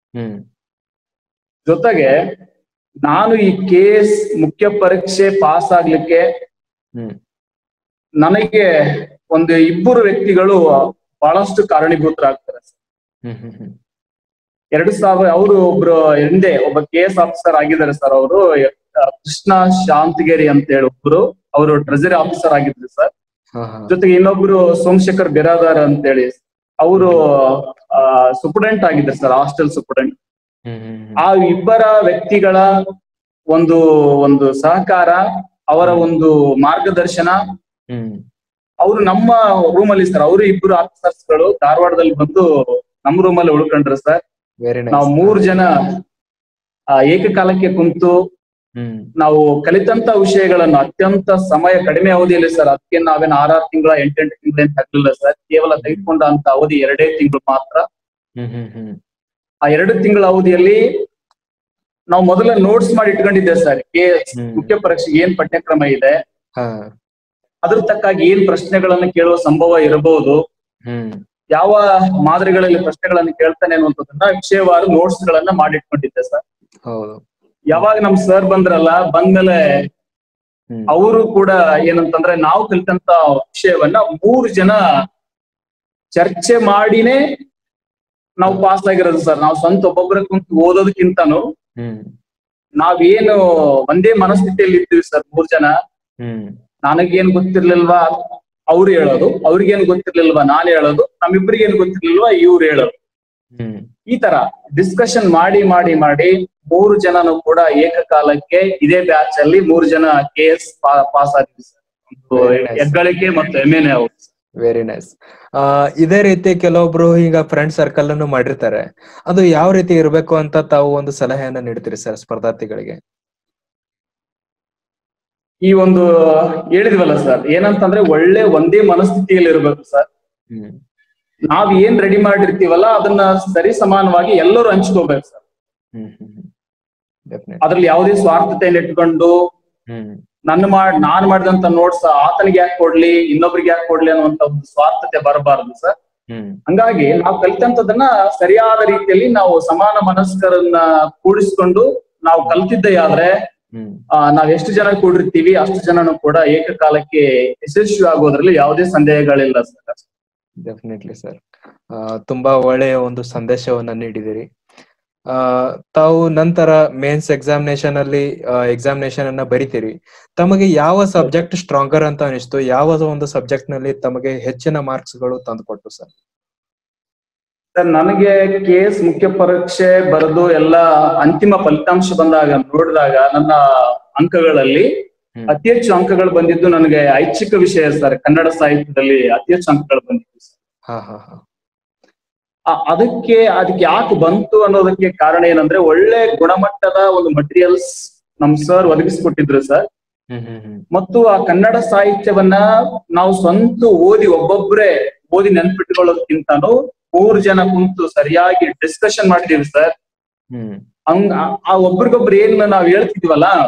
ಜೊತೆಗೆ ನಾನು ಈ ಕೆ ಎಸ್ ಮುಖ್ಯ ಪರೀಕ್ಷೆ ಪಾಸ್ ಆಗ್ಲಿಕ್ಕೆ ನನಗೆ ಒಂದು ಇಬ್ಬರು ವ್ಯಕ್ತಿಗಳು ಬಹಳಷ್ಟು ಕಾರಣೀಭೂತರಾಗ್ತಾರೆ ಸರ್. ಎರಡು ಸಾವಿರ ಅವರು ಒಬ್ರು ಹಿಂದೆ ಒಬ್ಬ ಕೆ ಎಸ್ ಆಫೀಸರ್ ಆಗಿದ್ದಾರೆ ಸರ್. ಅವರು ಕೃಷ್ಣ ಶಾಂತಗಿರಿ ಅಂತ ಹೇಳಿ ಒಬ್ರು, ಅವರು ಟ್ರೆಜರಿ ಆಫೀಸರ್ ಆಗಿದ್ರು ಸರ್. ಜೊತೆಗೆ ಇನ್ನೊಬ್ರು ಸೋಮಶೇಖರ್ ಬಿರಾದಾರ್ ಅಂತ ಹೇಳಿ, ಅವರು ಆ ಸುಪ್ರೆಂಟ್ ಆಗಿದ್ದಾರೆ ಸರ್, ಹಾಸ್ಟೆಲ್ ಸುಪ್ರೆಂಟ್. ಆ ಇಬ್ಬರ ವ್ಯಕ್ತಿಗಳ ಒಂದು ಒಂದು ಸಹಕಾರ, ಅವರ ಒಂದು ಮಾರ್ಗದರ್ಶನ, ಅವರು ನಮ್ಮ ರೂಮಲ್ಲಿ ಸರ್, ಅವರು ಇಬ್ರು ಆಫೀಸರ್ಸ್ ಗಳು ಧಾರವಾಡದಲ್ಲಿ ಬಂದು ನಮ್ಮ ರೂಮಲ್ಲಿ ಉಳ್ಕೊಂಡ್ರು ಸರ್. ನಾವು ಮೂರ್ ಜನ ಏಕಕಾಲಕ್ಕೆ ಕುಂತು ನಾವು ಕಲಿತಂತ ವಿಷಯಗಳನ್ನು ಅತ್ಯಂತ ಸಮಯ ಕಡಿಮೆ ಅವಧಿಯಲ್ಲಿ ಸರ್, ಅದಕ್ಕೆ ನಾವೇನ್ ಆರಾರು ತಿಂಗಳ ಎಂಟೆಂಟು ತಿಂಗಳ ಏನ್ ತಗ್ಲಿಲ್ಲ ಸರ್, ಕೇವಲ ತೆಗೆದುಕೊಂಡ ಅಂತ ಅವಧಿ ಎರಡೇ ತಿಂಗಳು ಮಾತ್ರ. ಆ ಎರಡು ತಿಂಗಳ ಅವಧಿಯಲ್ಲಿ ನಾವು ಮೊದಲ ನೋಟ್ಸ್ ಮಾಡಿ ಇಟ್ಕೊಂಡಿದ್ದೆ ಸರ್. ಕೆ ಮುಖ್ಯ ಪರೀಕ್ಷೆಗೆ ಏನ್ ಪಠ್ಯಕ್ರಮ ಇದೆ, ಅದ್ರ ತಕ್ಕಾಗಿ ಏನ್ ಪ್ರಶ್ನೆಗಳನ್ನ ಕೇಳುವ ಸಂಭವ ಇರಬಹುದು, ಯಾವ ಮಾದರಿಗಳಲ್ಲಿ ಪ್ರಶ್ನೆಗಳನ್ನ ಕೇಳ್ತಾನೆ ಅನ್ನುವಂಥದ್ದನ್ನ ವಿಷಯವಾರು ನೋಟ್ಸ್ ಗಳನ್ನ ಮಾಡಿಟ್ಕೊಂಡಿದ್ದೆ ಸರ್. ಯಾವಾಗ ನಮ್ ಸರ್ ಬಂದ್ರಲ್ಲ, ಬಂದ್ಮೇಲೆ ಅವರು ಕೂಡ ಏನಂತಂದ್ರೆ ನಾವು ಕಲಿತಂತ ವಿಷಯವನ್ನ ಮೂರು ಜನ ಚರ್ಚೆ ಮಾಡಿನೇ ನಾವು ಪಾಸ್ ಆಗಿರೋದು ಸರ್. ನಾವು ಸ್ವಂತ ಒಬ್ಬೊಬ್ಬರ ಕುಂತು ಓದೋದಕ್ಕಿಂತಾನು ನಾವೇನು ಒಂದೇ ಮನಸ್ಥಿತಿಯಲ್ಲಿ ಇದ್ದೀವಿ ಸರ್ ಮೂರ್ ಜನ. ನನಗೇನ್ ಗೊತ್ತಿರ್ಲಿಲ್ವಾ ಅವ್ರು ಹೇಳೋದು, ಅವ್ರಿಗೇನ್ ಗೊತ್ತಿರ್ಲಿಲ್ವಾ ನಾನು ಹೇಳೋದು, ನಮ್ಮಿಬ್ರಿಗೇನ್ ಗೊತ್ತಿರ್ಲಿಲ್ವಾ ಇವ್ರು ಹೇಳೋದು. ಈ ತರ ಡಿಸ್ಕಷನ್ ಮಾಡಿ ಮಾಡಿ ಮಾಡಿ ಮೂರು ಜನನು ಕೂಡ ಏಕಕಾಲಕ್ಕೆ ಇದೇ ಬ್ಯಾಚ್ ಅಲ್ಲಿ ಮೂರು ಜನ ಕೆ ಎಸ್ ಪಾಸ್ ಆಗಿದ್ವಿ ಸರ್. ಹೆಗ್ಗಳಿಕೆ ಮತ್ತು ಹೆಮ್ಮೆನೆ ಅವರು. Very nice. ಆ ಇದೇ ರೀತಿ ಕೆಲವೊಬ್ರು ಈಗ ಫ್ರೆಂಡ್ ಸರ್ಕಲ್ ಅನ್ನು ಮಾಡಿರ್ತಾರೆ, ಅದು ಯಾವ ರೀತಿ ಇರಬೇಕು ಅಂತ ತಾವು ಒಂದು ಸಲಹೆಯನ್ನ ನೀಡ್ತೀರಿ ಸರ್ ಸ್ಪರ್ಧಾರ್ಥಿಗಳಿಗೆ? ಈ ಒಂದು ಹೇಳಿದ್ವಲ್ಲ ಸರ್, ಏನಂತಂದ್ರೆ ಒಳ್ಳೆ ಒಂದೇ ಮನಸ್ಥಿತಿಯಲ್ಲಿ ಇರ್ಬೇಕು ಸರ್. ನಾವ್ ಏನ್ ರೆಡಿ ಮಾಡಿರ್ತೀವಲ್ಲ ಅದನ್ನ ಸರಿ ಸಮಾನವಾಗಿ ಎಲ್ಲರೂ ಹಂಚ್ಕೋಬೇಕು ಸರ್. ಅದ್ರಲ್ಲಿ ಯಾವುದೇ ಸ್ವಾರ್ಥತೆಯನ್ನು ಇಟ್ಕೊಂಡು ನನ್ನ ಮಾಡ್ ನಾನ್ ಮಾಡಿದಂತ ನೋಟ್ಸ್ ಆತನಿಗೆ ಯಾಕೆ ಕೊಡ್ಲಿ, ಇನ್ನೊಬ್ರಿಗೆ ಯಾಕೆ ಕೊಡ್ಲಿ ಅನ್ನುವಂತ ಒಂದು ಸ್ವಾರ್ಥತೆ ಬರಬಾರದು ಸರ್. ಹಂಗಾಗಿ ನಾವು ಕಲಿತಂತದನ್ನ ಸರಿಯಾದ ರೀತಿಯಲ್ಲಿ ನಾವು ಸಮಾನ ಮನಸ್ಕರನ್ನ ಕೂಡಿಸ್ಕೊಂಡು ನಾವು ಕಲ್ತಿದ್ದೇ ಆದ್ರೆ ಆ ನಾವ್ ಎಷ್ಟು ಜನ ಕೂಡಿರ್ತೀವಿ ಅಷ್ಟು ಜನನು ಕೂಡ ಏಕಕಾಲಕ್ಕೆ ಯಶಸ್ವಿ ಆಗೋದ್ರಲ್ಲಿ ಯಾವುದೇ ಸಂದೇಹಗಳಿಲ್ಲ ಸರ್. ಡೆಫಿನೆಟ್ಲಿ ಸರ್, ತುಂಬಾ ಒಳ್ಳೆಯ ಒಂದು ಸಂದೇಶವನ್ನ ನೀಡಿದಿರಿ. ಆ ತಾವು ನಂತರ ಮೇನ್ಸ್ ಎಕ್ಸಾಮಿನೇಷನ್ ಅಲ್ಲಿ ಎಕ್ಸಾಮಿನೇಷನ್ ಅನ್ನ ಬರಿತೀರಿ, ತಮಗೆ ಯಾವ ಸಬ್ಜೆಕ್ಟ್ ಸ್ಟ್ರಾಂಗರ್ ಅಂತ ಅನಿಸ್ತು? ಯಾವ ಒಂದು ಸಬ್ಜೆಕ್ಟ್ ನಲ್ಲಿ ತಮಗೆ ಹೆಚ್ಚಿನ ಮಾರ್ಕ್ಸ್ ಗಳು ತಂದುಕೊಟ್ಟು ಸರ್? ಸರ್ ನನಗೆ ಕೆ ಎಸ್ ಮುಖ್ಯ ಪರೀಕ್ಷೆ ಬರೆದು ಎಲ್ಲ ಅಂತಿಮ ಫಲಿತಾಂಶ ಬಂದಾಗ ನೋಡಿದಾಗ ನನ್ನ ಅಂಕಗಳಲ್ಲಿ ಅತಿ ಹೆಚ್ಚು ಅಂಕಗಳು ಬಂದಿದ್ದು ನನಗೆ ಐಚ್ಛಿಕ ವಿಷಯ ಸರ್. ಕನ್ನಡ ಸಾಹಿತ್ಯದಲ್ಲಿ ಅತಿ ಹೆಚ್ಚು ಅಂಕಗಳು ಬಂದಿದ್ದು ಸರ್. ಹಾ ಹಾ ಹಾ ಅದಕ್ಕೆ ಅದಕ್ಕೆ ಯಾಕೆ ಬಂತು ಅನ್ನೋದಕ್ಕೆ ಕಾರಣ ಏನಂದ್ರೆ, ಒಳ್ಳೆ ಗುಣಮಟ್ಟದ ಒಂದು ಮಟೀರಿಯಲ್ಸ್ ನಮ್ ಸರ್ ಒದಗಿಸ್ಕೊಟ್ಟಿದ್ರು ಸರ್. ಮತ್ತು ಆ ಕನ್ನಡ ಸಾಹಿತ್ಯವನ್ನ ನಾವು ಸ್ವಂತ ಓದಿ ಒಬ್ಬೊಬ್ರೆ ಓದಿ ನೆನ್ಪಿಟ್ಕೊಳ್ಳೋದಕ್ಕಿಂತಾನು ಮೂರು ಜನ ಕುಂತು ಸರಿಯಾಗಿ ಡಿಸ್ಕಷನ್ ಮಾಡಿದೀವಿ ಸರ್. ಹಂಗ ಆ ಒಬ್ರಿಗೊಬ್ರು ಏನ್ ನಾವ್ ಹೇಳ್ತಿದ್ವಲ್ಲ,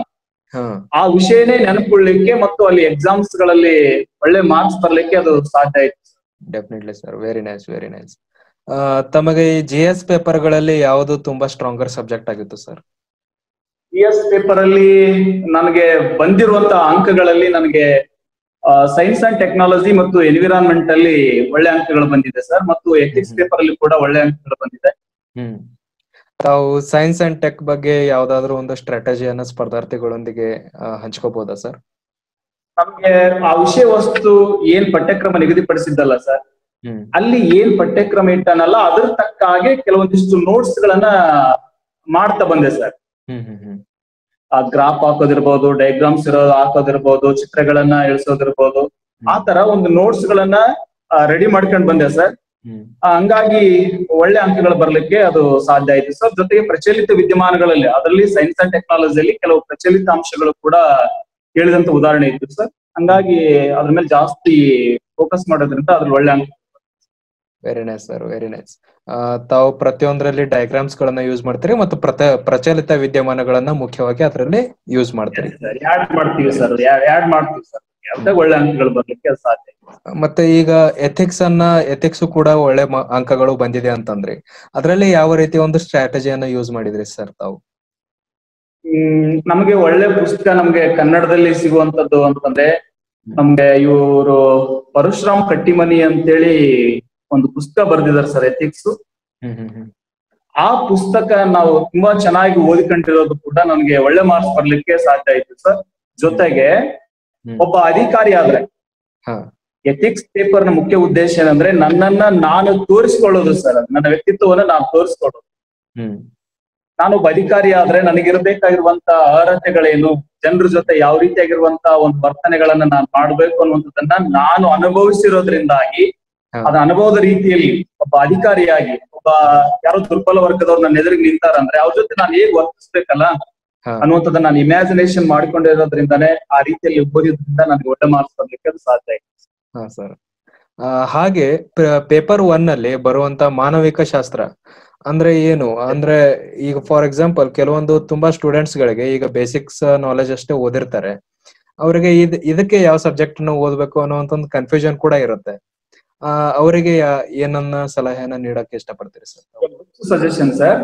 ಹಾ ಆ ವಿಷಯನೇ ನೆನಪುಳ್ಳಿಕ್ಕೆ ಮತ್ತು ಅಲ್ಲಿ ಎಕ್ಸಾಮ್ಸ್ ಗಳಲ್ಲಿ ಒಳ್ಳೆ ಮಾರ್ಕ್ಸ್ ಬರ್ಲಿಕ್ಕೆ ಅದು ಸಾಧ್ಯ ಆಯ್ತು. Definitely sir, very nice very nice. ತಮಗೆ ಈ ಜಿ ಎಸ್ ಪೇಪರ್ ಗಳಲ್ಲಿ ಯಾವುದು ತುಂಬಾ ಸ್ಟ್ರಾಂಗರ್ ಸಬ್ಜೆಕ್ಟ್ ಆಗಿತ್ತು ಸರ್? ಜಿ ಎಸ್ ಪೇಪರ್ ಅಲ್ಲಿ ನನಗೆ ಬಂದಿರುವಂತ ಅಂಕಗಳಲ್ಲಿ ನನಗೆ ಸೈನ್ಸ್ ಅಂಡ್ ಟೆಕ್ನಾಲಜಿ ಮತ್ತು ಎನ್ವಿರಾನ್ಮೆಂಟ್ ಅಲ್ಲಿ ಒಳ್ಳೆ ಅಂಕಗಳು ಬಂದಿದೆ ಸರ್, ಮತ್ತು ಎಥಿಕ್ಸ್ ಪೇಪರ್ ಅಲ್ಲಿ ಕೂಡ ಒಳ್ಳೆ ಅಂಕಗಳು ಬಂದಿದೆ. ಹ್ಮ್ ತಾವು ಸೈನ್ಸ್ ಅಂಡ್ ಟೆಕ್ ಬಗ್ಗೆ ಯಾವ್ದಾದ್ರು ಒಂದು ಸ್ಟ್ರಾಟಜಿಯನ್ನ ಸ್ಪರ್ಧಾರ್ಥಿಗಳೊಂದಿಗೆ ಹಂಚ್ಕೋಬಹುದಾ ಸರ್? ನಮ್ಗೆ ಆ ವಿಷಯ ವಸ್ತು ಏನ್ ಪಠ್ಯಕ್ರಮ ನಿಗದಿಪಡಿಸಿದ್ದಲ್ಲ ಸರ್, ಹ್ಮ್ ಅಲ್ಲಿ ಏನ್ ಪಠ್ಯಕ್ರಮ ಇಟ್ಟನಲ್ಲ ಅದ್ರ ತಕ್ಕ ಹಾಗೆ ಕೆಲವೊಂದಿಷ್ಟು ನೋಟ್ಸ್ ಗಳನ್ನ ಮಾಡ್ತಾ ಬಂದೆ ಸರ್. ಹ್ಮ್ ಹ್ಮ್ ಹ್ಮ್ ಆ ಗ್ರಾಫ್ ಹಾಕೋದಿರ್ಬೋದು, ಡಯಾಗ್ರಾಮ್ಸ್ ಇರೋದು ಹಾಕೋದಿರ್ಬೋದು, ಚಿತ್ರಗಳನ್ನ ಇಳಿಸೋದಿರ್ಬೋದು, ಆ ತರ ಒಂದು ನೋಟ್ಸ್ ಗಳನ್ನ ರೆಡಿ ಮಾಡ್ಕೊಂಡ್ ಬಂದೆ ಸರ್. ಹ್ಮ್ ಹಂಗಾಗಿ ಒಳ್ಳೆ ಅಂಕಗಳು ಬರ್ಲಿಕ್ಕೆ ಅದು ಸಾಧ್ಯ ಆಯ್ತು ಸರ್. ಜೊತೆಗೆ ಪ್ರಚಲಿತ ವಿದ್ಯಮಾನಗಳಲ್ಲಿ ಅದರಲ್ಲಿ ಸೈನ್ಸ್ ಅಂಡ್ ಟೆಕ್ನಾಲಜಿಯಲ್ಲಿ ಕೆಲವು ಪ್ರಚಲಿತ ಅಂಶಗಳು ಕೂಡ ಹೇಳಿದಂತ ಉದಾಹರಣೆ ಇತ್ತು ಸರ್. ಹಂಗಾಗಿ ಅದ್ರ ಮೇಲೆ ಜಾಸ್ತಿ ಫೋಕಸ್ ಮಾಡೋದ್ರಿಂದ ಅದ್ರ ಒಳ್ಳೆ ಅಂಕ. Very nice sir, very nice. ತಾವು ಪ್ರತಿಯೊಂದರಲ್ಲಿ ಡಯಾಗ್ರಾಮ್ಸ್ ಗಳನ್ನ ಯೂಸ್ ಮಾಡ್ತೀರಿ ಮತ್ತು ಪ್ರತ ಪ್ರಚಲಿತ ವಿದ್ಯಮಾನಗಳನ್ನ ಮುಖ್ಯವಾಗಿ ಅದರಲ್ಲಿ ಯೂಸ್ ಮಾಡ್ತೀರಿ. ಯಾಡ್ ಮಾಡ್ತೀವಿ ಸರ್, ಯಾಡ್ ಮಾಡ್ತೀವಿ ಸರ್, ಯಾವ್ದಾಗ ಒಳ್ಳೆ ಅಂಕಗಳು ಬರ್ಲಿಕ್ಕೆ ಸಾಧ್ಯ. ಮತ್ತೆ ಈಗ ಎಥಿಕ್ಸ್ ಅನ್ನ ಎಥಿಕ್ಸ್ ಕೂಡ ಒಳ್ಳೆ ಅಂಕಗಳು ಬಂದಿದೆ ಅಂತಂದ್ರಿ, ಅದರಲ್ಲಿ ಯಾವ ರೀತಿ ಒಂದು ಸ್ಟ್ರಾಟಜಿಯನ್ನ ಯೂಸ್ ಮಾಡಿದ್ರಿ ಸರ್ ತಾವು? ಹ್ಮ್ ನಮಗೆ ಒಳ್ಳೆ ಪುಸ್ತಕ ನಮ್ಗೆ ಕನ್ನಡದಲ್ಲಿ ಸಿಗುವಂತದ್ದು ಅಂತಂದ್ರೆ ನಮ್ಗೆ ಇವರು ಪರಶುರಾಮ್ ಕಟ್ಟಿಮನಿ ಅಂತೇಳಿ ಒಂದು ಪುಸ್ತಕ ಬರ್ದಿದ್ದಾರೆ ಸರ್, ಎಥಿಕ್ಸ್. ಆ ಪುಸ್ತಕ ನಾವು ತುಂಬಾ ಚೆನ್ನಾಗಿ ಓದಿಕೊಂಡಿರೋದು ಕೂಡ ನನಗೆ ಒಳ್ಳೆ ಮಾರ್ಕ್ಸ್ ಬರ್ಲಿಕ್ಕೆ ಸಾಧ್ಯ ಆಯ್ತು ಸರ್. ಜೊತೆಗೆ ಒಬ್ಬ ಅಧಿಕಾರಿ ಆದ್ರೆ ಎಥಿಕ್ಸ್ ಪೇಪರ್ ನ ಮುಖ್ಯ ಉದ್ದೇಶ ಏನಂದ್ರೆ ನನ್ನನ್ನ ನಾನು ತೋರಿಸ್ಕೊಳ್ಳೋದು ಸರ್, ನನ್ನ ವ್ಯಕ್ತಿತ್ವವನ್ನ ನಾನು ತೋರಿಸ್ಕೊಳ್ಳೋದು. ನಾನೊಬ್ಬ ಅಧಿಕಾರಿ ಆದ್ರೆ ನನಗಿರಬೇಕಾಗಿರುವಂತ ಅರ್ಹತೆಗಳೇನು, ಜನರ ಜೊತೆ ಯಾವ ರೀತಿಯಾಗಿರುವಂತ ಒಂದು ವರ್ತನೆಗಳನ್ನ ನಾನು ಮಾಡ್ಬೇಕು ಅನ್ನುವಂಥದ್ದನ್ನ ನಾನು ಅನುಭವಿಸಿರೋದ್ರಿಂದಾಗಿ ಅದ ಅನುಭವದ ರೀತಿಯಲ್ಲಿ ಒಬ್ಬ ಅಧಿಕಾರಿಯಾಗಿ ಒಬ್ಬ ಯಾರೋ ದುರ್ಬಲ ವರ್ಗದವ್ರು ನನ್ನ ಎದುರಿಗೆ ನಿಂತಾರಂದ್ರೆ ಅವ್ರ ಜೊತೆ ನಾನು ಹೇಗ್ ವರ್ತಿಸ್ಬೇಕಲ್ಲ ಅನ್ನುವಂಥದ್ದನ್ನ ನಾನು ಇಮ್ಯಾಜಿನೇಷನ್ ಮಾಡ್ಕೊಂಡಿರೋದ್ರಿಂದಾನೇ ಆ ರೀತಿಯಲ್ಲಿ ಓದಿದ್ರಿಂದ ನನಗೆ ಒಳ್ಳೆ ಮಾರ್ಕ್ಸ್ ಬರ್ಲಿಕ್ಕೆ ಅದು ಸಾಧ್ಯ ಆಯ್ತು. ಹಾ ಸರ್, ಹಾಗೆ ಪೇಪರ್ ಒನ್ ಅಲ್ಲಿ ಬರುವಂತ ಮಾನವಿಕ ಶಾಸ್ತ್ರ ಅಂದ್ರೆ ಏನು ಅಂದ್ರೆ ಈಗ ಫಾರ್ ಎಕ್ಸಾಂಪಲ್ ಕೆಲವೊಂದು ತುಂಬಾ ಸ್ಟೂಡೆಂಟ್ಸ್ ಗಳಿಗೆ ಈಗ ಬೇಸಿಕ್ಸ್ ನಾಲೆಜ್ ಅಷ್ಟೇ ಓದಿರ್ತಾರೆ, ಅವರಿಗೆ ಇದ್ ಇದಕ್ಕೆ ಯಾವ ಸಬ್ಜೆಕ್ಟ್ ನ ಓದ್ಬೇಕು ಅನ್ನೋಂತ ಒಂದು ಕನ್ಫ್ಯೂಷನ್ ಕೂಡ ಇರುತ್ತೆ. ಆ ಅವರಿಗೆ ಏನನ್ನ ಸಲಹೆಯನ್ನ ನೀಡಕ್ಕೆ ಇಷ್ಟಪಡ್ತೀರಿ sir? Suggestion sir,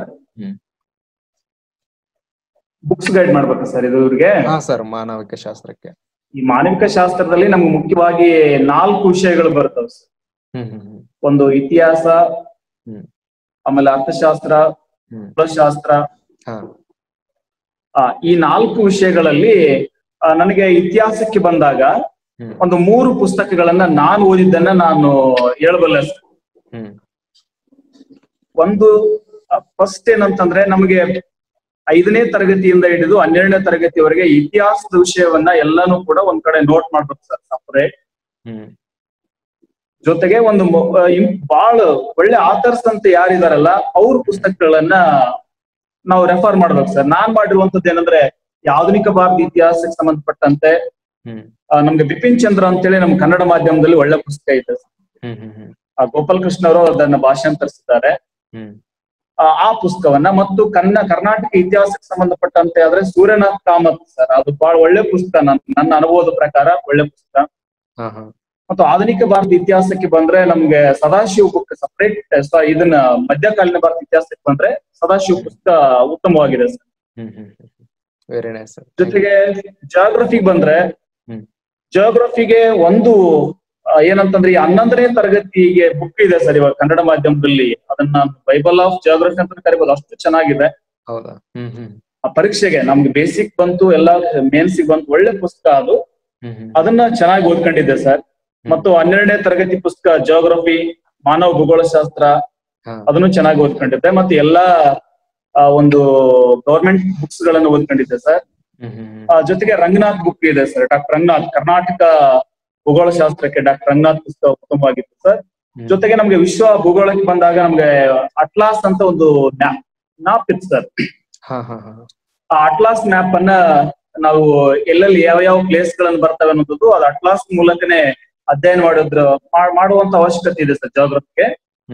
books guide ಮಾಡ್ಬೇಕು ಸರ್ ಇದು ಇವ್ರಿಗೆ. ಹಾ ಸರ್, ಮಾನವಿಕ ಶಾಸ್ತ್ರಕ್ಕೆ ಈ ಮಾನವಿಕ ಶಾಸ್ತ್ರದಲ್ಲಿ ನಮ್ಗೆ ಮುಖ್ಯವಾಗಿ ನಾಲ್ಕು ವಿಷಯಗಳು ಬರ್ತವೆ ಸರ್. ಹ್ಮ್ ಹ್ಮ್ ಒಂದು ಇತಿಹಾಸ, ಹ್ಮ್ ಆಮೇಲೆ ಅರ್ಥಶಾಸ್ತ್ರ, ಕುಲಶಾಸ್ತ್ರ. ಆ ಈ ನಾಲ್ಕು ವಿಷಯಗಳಲ್ಲಿ ನನಗೆ ಇತಿಹಾಸಕ್ಕೆ ಬಂದಾಗ ಒಂದು ಮೂರು ಪುಸ್ತಕಗಳನ್ನ ನಾನು ಓದಿದ್ದನ್ನ ನಾನು ಹೇಳಬಲ್ಲೆ ಸರ್. ಒಂದು ಫಸ್ಟ್ ಏನಂತಂದ್ರೆ ನಮಗೆ ಐದನೇ ತರಗತಿಯಿಂದ ಹಿಡಿದು ಹನ್ನೆರಡನೇ ತರಗತಿವರೆಗೆ ಇತಿಹಾಸದ ವಿಷಯವನ್ನ ಎಲ್ಲಾನು ಕೂಡ ಒಂದ್ ಕಡೆ ನೋಟ್ ಮಾಡ್ಬೇಕು ಸರ್, ಸಪರೇಟ್. ಜೊತೆಗೆ ಒಂದು ಬಹಳ ಒಳ್ಳೆ ಆಥರ್ಸ್ ಅಂತ ಯಾರಿದಾರಲ್ಲ ಅವ್ರ ಪುಸ್ತಕಗಳನ್ನ ನಾವು ರೆಫರ್ ಮಾಡ್ಬೇಕು ಸರ್. ನಾನ್ ಮಾಡಿರುವಂತದ್ದು ಏನಂದ್ರೆ ಆಧುನಿಕ ಭಾರತ ಇತಿಹಾಸಕ್ಕೆ ಸಂಬಂಧಪಟ್ಟಂತೆ ನಮ್ಗೆ ಬಿಪಿನ್ ಚಂದ್ರ ಅಂತೇಳಿ ನಮ್ ಕನ್ನಡ ಮಾಧ್ಯಮದಲ್ಲಿ ಒಳ್ಳೆ ಪುಸ್ತಕ ಇದೆ ಸರ್. ಆ ಗೋಪಾಲ್ ಕೃಷ್ಣ ಅವರು ಅದನ್ನ ಭಾಷಾಂತರಿಸಿದ್ದಾರೆ. ಆ ಪುಸ್ತಕವನ್ನ ಮತ್ತು ಕನ್ನ ಕರ್ನಾಟಕ ಇತಿಹಾಸಕ್ಕೆ ಸಂಬಂಧಪಟ್ಟಂತೆ ಆದ್ರೆ ಸೂರ್ಯನಾಥ್ ಕಾಮತ್ ಸರ್, ಅದು ಬಹಳ ಒಳ್ಳೆ ಪುಸ್ತಕ, ನನ್ ನನ್ನ ಅನುಭವದ ಪ್ರಕಾರ ಒಳ್ಳೆ ಪುಸ್ತಕ. ಮತ್ತು ಆಧುನಿಕ ಭಾರತ ಇತಿಹಾಸಕ್ಕೆ ಬಂದ್ರೆ ನಮ್ಗೆ ಸದಾಶಿವ ಬುಕ್ ಸಪರೇಟ್, ಇದನ್ನ ಮಧ್ಯಕಾಲೀನ ಭಾರತ ಇತಿಹಾಸಕ್ಕೆ ಬಂದ್ರೆ ಸದಾಶಿವ ಪುಸ್ತಕ ಉತ್ತಮವಾಗಿದೆ ಸರ್. Very nice sir. ಜೊತೆಗೆ ಜಿಯೋಗ್ರಫಿಗೆ ಬಂದ್ರೆ ಜಿಯೋಗ್ರಫಿಗೆ ಒಂದು ಏನಂತಂದ್ರೆ ಈ ಹನ್ನೊಂದನೇ ತರಗತಿಗೆ ಬುಕ್ ಇದೆ ಸರ್ ಇವಾಗ ಕನ್ನಡ ಮಾಧ್ಯಮದಲ್ಲಿ, ಅದನ್ನ ಬೈಬಲ್ ಆಫ್ ಜಿಯೋಗ್ರಫಿ ಅಂತ ಕರಿಬಹುದು, ಅಷ್ಟು ಚೆನ್ನಾಗಿದೆ. ಹೌದಾ? ಹ್ಮ್ ಹ್ಮ್ ಆ ಪರೀಕ್ಷೆಗೆ ನಮ್ಗೆ ಬೇಸಿಕ್ ಬಂತು, ಎಲ್ಲ ಮೇನ್ಸಿಗೆ ಬಂತು, ಒಳ್ಳೆ ಪುಸ್ತಕ ಅದು. ಅದನ್ನ ಚೆನ್ನಾಗಿ ಓದ್ಕೊಂಡಿದ್ದೆ ಸರ್. ಮತ್ತು ಹನ್ನೆರಡನೇ ತರಗತಿ ಪುಸ್ತಕ ಜಿಯೋಗ್ರಫಿ, ಮಾನವ ಭೂಗೋಳಶಾಸ್ತ್ರ, ಅದನ್ನು ಚೆನ್ನಾಗಿ ಓದ್ಕೊಂಡಿದ್ದೆ. ಮತ್ತೆ ಎಲ್ಲಾ ಒಂದು ಗವರ್ಮೆಂಟ್ ಬುಕ್ಸ್ ಗಳನ್ನ ಓದ್ಕೊಂಡಿದ್ದೆ ಸರ್. ಜೊತೆಗೆ ರಂಗನಾಥ್ ಬುಕ್ ಇದೆ ಸರ್, ಡಾಕ್ಟರ್ ರಂಗನಾಥ್, ಕರ್ನಾಟಕ ಭೂಗೋಳಶಾಸ್ತ್ರಕ್ಕೆ ಡಾಕ್ಟರ್ ರಂಗನಾಥ್ ಪುಸ್ತಕ ಉತ್ತಮವಾಗಿತ್ತು ಸರ್. ಜೊತೆಗೆ ನಮ್ಗೆ ವಿಶ್ವ ಭೂಗೋಳಕ್ಕೆ ಬಂದಾಗ ನಮ್ಗೆ ಅಟ್ಲಾಸ್ ಅಂತ ಒಂದು ಮ್ಯಾಪ್ ಇತ್ತು ಸರ್. ಆ ಅಟ್ಲಾಸ್ ಮ್ಯಾಪ್ ಅನ್ನ ನಾವು ಎಲ್ಲೆಲ್ಲಿ ಯಾವ ಯಾವ ಪ್ಲೇಸ್ ಗಳನ್ನ ಬರ್ತವೆ ಅನ್ನೋದು ಅದು ಅಟ್ಲಾಸ್ ಮೂಲಕನೇ ಅಧ್ಯಯನ ಮಾಡೋದ್ರ ಮಾಡುವಂತ ಅವಶ್ಯಕತೆ ಇದೆ ಸರ್ ಜಿಯೋಗ್ರಫಿಗೆ.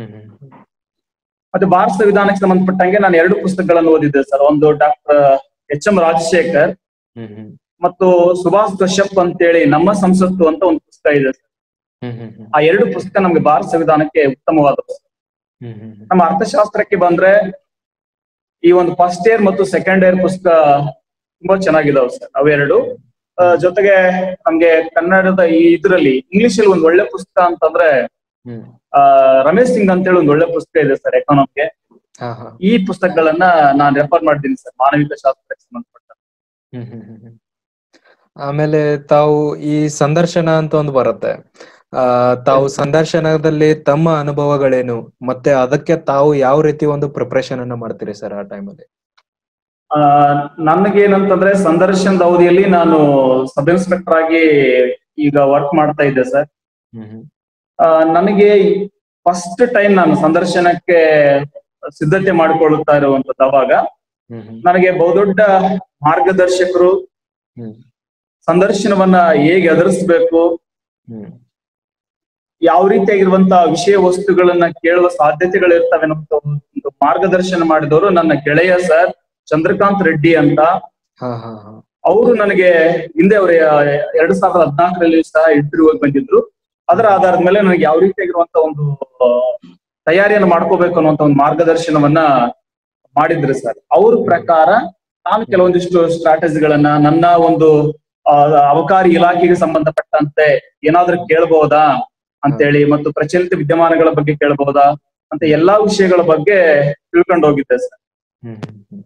ಮತ್ತೆ ಭಾರತ ಸಂವಿಧಾನಕ್ಕೆ ಸಂಬಂಧಪಟ್ಟಂಗೆ ನಾನು ಎರಡು ಪುಸ್ತಕಗಳನ್ನು ಓದಿದ್ದೆ ಸರ್. ಒಂದು ಡಾಕ್ಟರ್ ಎಚ್ ಎಂ ರಾಜಶೇಖರ್, ಹ್ಮ್ ಹ್ಮ್ ಮತ್ತು ಸುಭಾಷ್ ಕಶ್ಯಪ್ ಅಂತೇಳಿ ನಮ್ಮ ಸಂಸತ್ತು ಅಂತ ಒಂದು ಪುಸ್ತಕ ಇದೆ ಸರ್. ಹ್ಮ್ ಹ್ಮ್ ಹ್ಮ್ ಆ ಎರಡು ಪುಸ್ತಕ ನಮ್ಗೆ ಭಾರತ ಸಂವಿಧಾನಕ್ಕೆ ಉತ್ತಮವಾದವು. ಹ್ಮ್ ಹ್ಮ್ ಹ್ಮ್ ನಮ್ಮ ಅರ್ಥಶಾಸ್ತ್ರಕ್ಕೆ ಬಂದ್ರೆ ಈ ಒಂದು ಫಸ್ಟ್ ಇಯರ್ ಮತ್ತು ಸೆಕೆಂಡ್ ಇಯರ್ ಪುಸ್ತಕ ತುಂಬಾ ಚೆನ್ನಾಗಿದಾವೆ ಸರ್ ಅವೆರಡು. ಆ, ಜೊತೆಗೆ ನಮ್ಗೆ ಕನ್ನಡದ ಈ ಇದ್ರಲ್ಲಿ ಇಂಗ್ಲಿಷ್ ಅಲ್ಲಿ ಒಂದ್ ಒಳ್ಳೆ ಪುಸ್ತಕ ಅಂತಂದ್ರೆ ಹ್ಮ್ ಆ ರಮೇಶ್ ಸಿಂಗ್ ಅಂತೇಳಿ ಒಂದು ಒಳ್ಳೆ ಪುಸ್ತಕ ಇದೆ ಸರ್ ಎಕಾನಮಿಗೆ. ಹಾ ಹಾ ಈ ಪುಸ್ತಕಗಳನ್ನ ನಾನ್ ರೆಫರ್ ಮಾಡ್ತೀನಿ ಸರ್ ಮಾನವಿಕ ಶಾಸ್ತ್ರಕ್ಕೆ ಸಂಬಂಧಪಟ್ಟ. ಹ್ಮ್ ಹ್ಮ್ ಹ್ಮ್ ಹ್ಮ್ ಆಮೇಲೆ ತಾವು ಈ ಸಂದರ್ಶನ ಅಂತ ಒಂದು ಬರುತ್ತೆ. ಆ ತಾವು ಸಂದರ್ಶನದಲ್ಲಿ ತಮ್ಮ ಅನುಭವಗಳೇನು ಮತ್ತೆ ಅದಕ್ಕೆ ತಾವು ಯಾವ ರೀತಿ ಒಂದು ಪ್ರಿಪರೇಷನ್ ಅನ್ನ ಮಾಡ್ತೀರಿ ಸರ್ ಆ ಟೈಮಲ್ಲಿ? ಆ ನನ್ಗೇನಂತಂದ್ರೆ ಸಂದರ್ಶನದ ಅವಧಿಯಲ್ಲಿ ನಾನು ಸಬ್ ಇನ್ಸ್ಪೆಕ್ಟರ್ ಆಗಿ ಈಗ ವರ್ಕ್ ಮಾಡ್ತಾ ಇದ್ದೆ ಸರ್. ಹ್ಮ್ ಹ್ಮ್ ಆ, ನನಗೆ ಫಸ್ಟ್ ಟೈಮ್ ನಾನು ಸಂದರ್ಶನಕ್ಕೆ ಸಿದ್ಧತೆ ಮಾಡಿಕೊಳ್ಳುತ್ತಾ ಇರುವಂತದ್ದು ಅವಾಗ ಹ್ಮ್ ಹ್ಮ್ ನನಗೆ ಬಹುದೊಡ್ಡ ಮಾರ್ಗದರ್ಶಕರು ಹ್ಮ್ ಸಂದರ್ಶನವನ್ನ ಹೇಗೆ ಎದುರಿಸ್ಬೇಕು, ಹ್ಮ್ ಯಾವ ರೀತಿಯಾಗಿರುವಂತಹ ವಿಷಯ ವಸ್ತುಗಳನ್ನ ಕೇಳುವ ಸಾಧ್ಯತೆಗಳು ಇರ್ತವೆ ಅನ್ನೋ ಒಂದು ಮಾರ್ಗದರ್ಶನ ಮಾಡಿದವರು ನನ್ನ ಗೆಳೆಯ ಸರ್ ಚಂದ್ರಕಾಂತ್ ರೆಡ್ಡಿ ಅಂತ. ಹಾ ಹಾ ಹಾ ಅವರು ನನಗೆ ಹಿಂದೆ ಅವರು ಎರಡ್ ಸಾವಿರದ ಹದಿನಾಲ್ಕರಲ್ಲಿ ಸಹ ಇಂಟರ್ವ್ಯೂ ಬಂದಿದ್ರು. ಅದರ ಆಧಾರದ ಮೇಲೆ ನನಗೆ ಯಾವ ರೀತಿಯಾಗಿರುವಂತ ಒಂದು ಆ, ತಯಾರಿಯನ್ನು ಮಾಡ್ಕೋಬೇಕು ಅನ್ನುವಂತ ಒಂದು ಮಾರ್ಗದರ್ಶನವನ್ನ ಮಾಡಿದ್ರು ಸರ್. ಅವ್ರ ಪ್ರಕಾರ ನಾನು ಕೆಲವೊಂದಿಷ್ಟು ಸ್ಟ್ರಾಟಜಿಗಳನ್ನ ನನ್ನ ಒಂದು ಆ ಅಬಕಾರಿ ಇಲಾಖೆಗೆ ಸಂಬಂಧಪಟ್ಟಂತೆ ಏನಾದ್ರೂ ಕೇಳಬಹುದಾ ಅಂತೇಳಿ ಮತ್ತು ಪ್ರಚಲಿತ ವಿದ್ಯಮಾನಗಳ ಬಗ್ಗೆ ಕೇಳಬಹುದಾ ಅಂತ ಎಲ್ಲಾ ವಿಷಯಗಳ ಬಗ್ಗೆ ತಿಳ್ಕೊಂಡು ಹೋಗಿದ್ದೆ ಸರ್. ಹ್ಮ್ ಹ್ಮ್ ಹ್ಮ್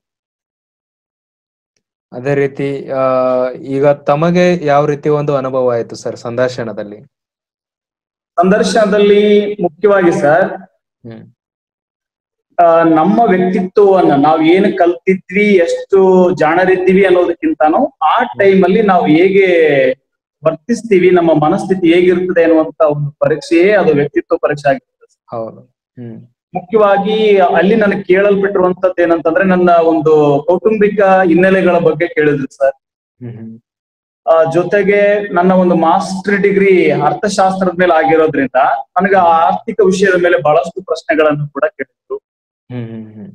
ಅದೇ ರೀತಿ ಆ ಈಗ ತಮಗೆ ಯಾವ ರೀತಿ ಒಂದು ಅನುಭವ ಆಯ್ತು ಸರ್ ಸಂದರ್ಶನದಲ್ಲಿ? ಸಂದರ್ಶನದಲ್ಲಿ ಮುಖ್ಯವಾಗಿ ಸರ್ ಹ್ಮ್ ಆ ನಮ್ಮ ವ್ಯಕ್ತಿತ್ವವನ್ನ ನಾವ್ ಏನು ಕಲ್ತಿದ್ವಿ, ಎಷ್ಟು ಜಾಣರಿದ್ದೀವಿ ಅನ್ನೋದಕ್ಕಿಂತಾನು ಆ ಟೈಮ್ ಅಲ್ಲಿ ನಾವು ಹೇಗೆ ವರ್ತಿಸ್ತೀವಿ, ನಮ್ಮ ಮನಸ್ಥಿತಿ ಹೇಗಿರ್ತದೆ ಅನ್ನುವಂತ ಒಂದು ಪರೀಕ್ಷೆಯೇ ಅದು ವ್ಯಕ್ತಿತ್ವ ಪರೀಕ್ಷೆ ಆಗಿರ್ತದೆ. ಹೌದು. ಹ್ಮ್ ಮುಖ್ಯವಾಗಿ ಅಲ್ಲಿ ನನಗೆ ಕೇಳಲ್ಪಟ್ಟಿರುವಂತದ್ದು ಏನಂತಂದ್ರೆ ನನ್ನ ಒಂದು ಕೌಟುಂಬಿಕ ಹಿನ್ನೆಲೆಗಳ ಬಗ್ಗೆ ಕೇಳಿದ್ರು ಸರ್. ಹ್ಮ್ ಹ್ಮ್ ಆ ಜೊತೆಗೆ ನನ್ನ ಒಂದು ಮಾಸ್ಟರ್ ಡಿಗ್ರಿ ಅರ್ಥಶಾಸ್ತ್ರದ ಮೇಲೆ ಆಗಿರೋದ್ರಿಂದ ನನಗೆ ಆ ಆರ್ಥಿಕ ವಿಷಯದ ಮೇಲೆ ಬಹಳಷ್ಟು ಪ್ರಶ್ನೆಗಳನ್ನು ಕೂಡ ಕೇಳಿದ್ರು. ಹ್ಮ್ ಹ್ಮ್ ಹ್ಮ್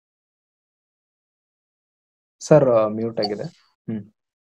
ಸರ್ ಮ್ಯೂಟ್ ಆಗಿದೆ. ಹ್ಮ್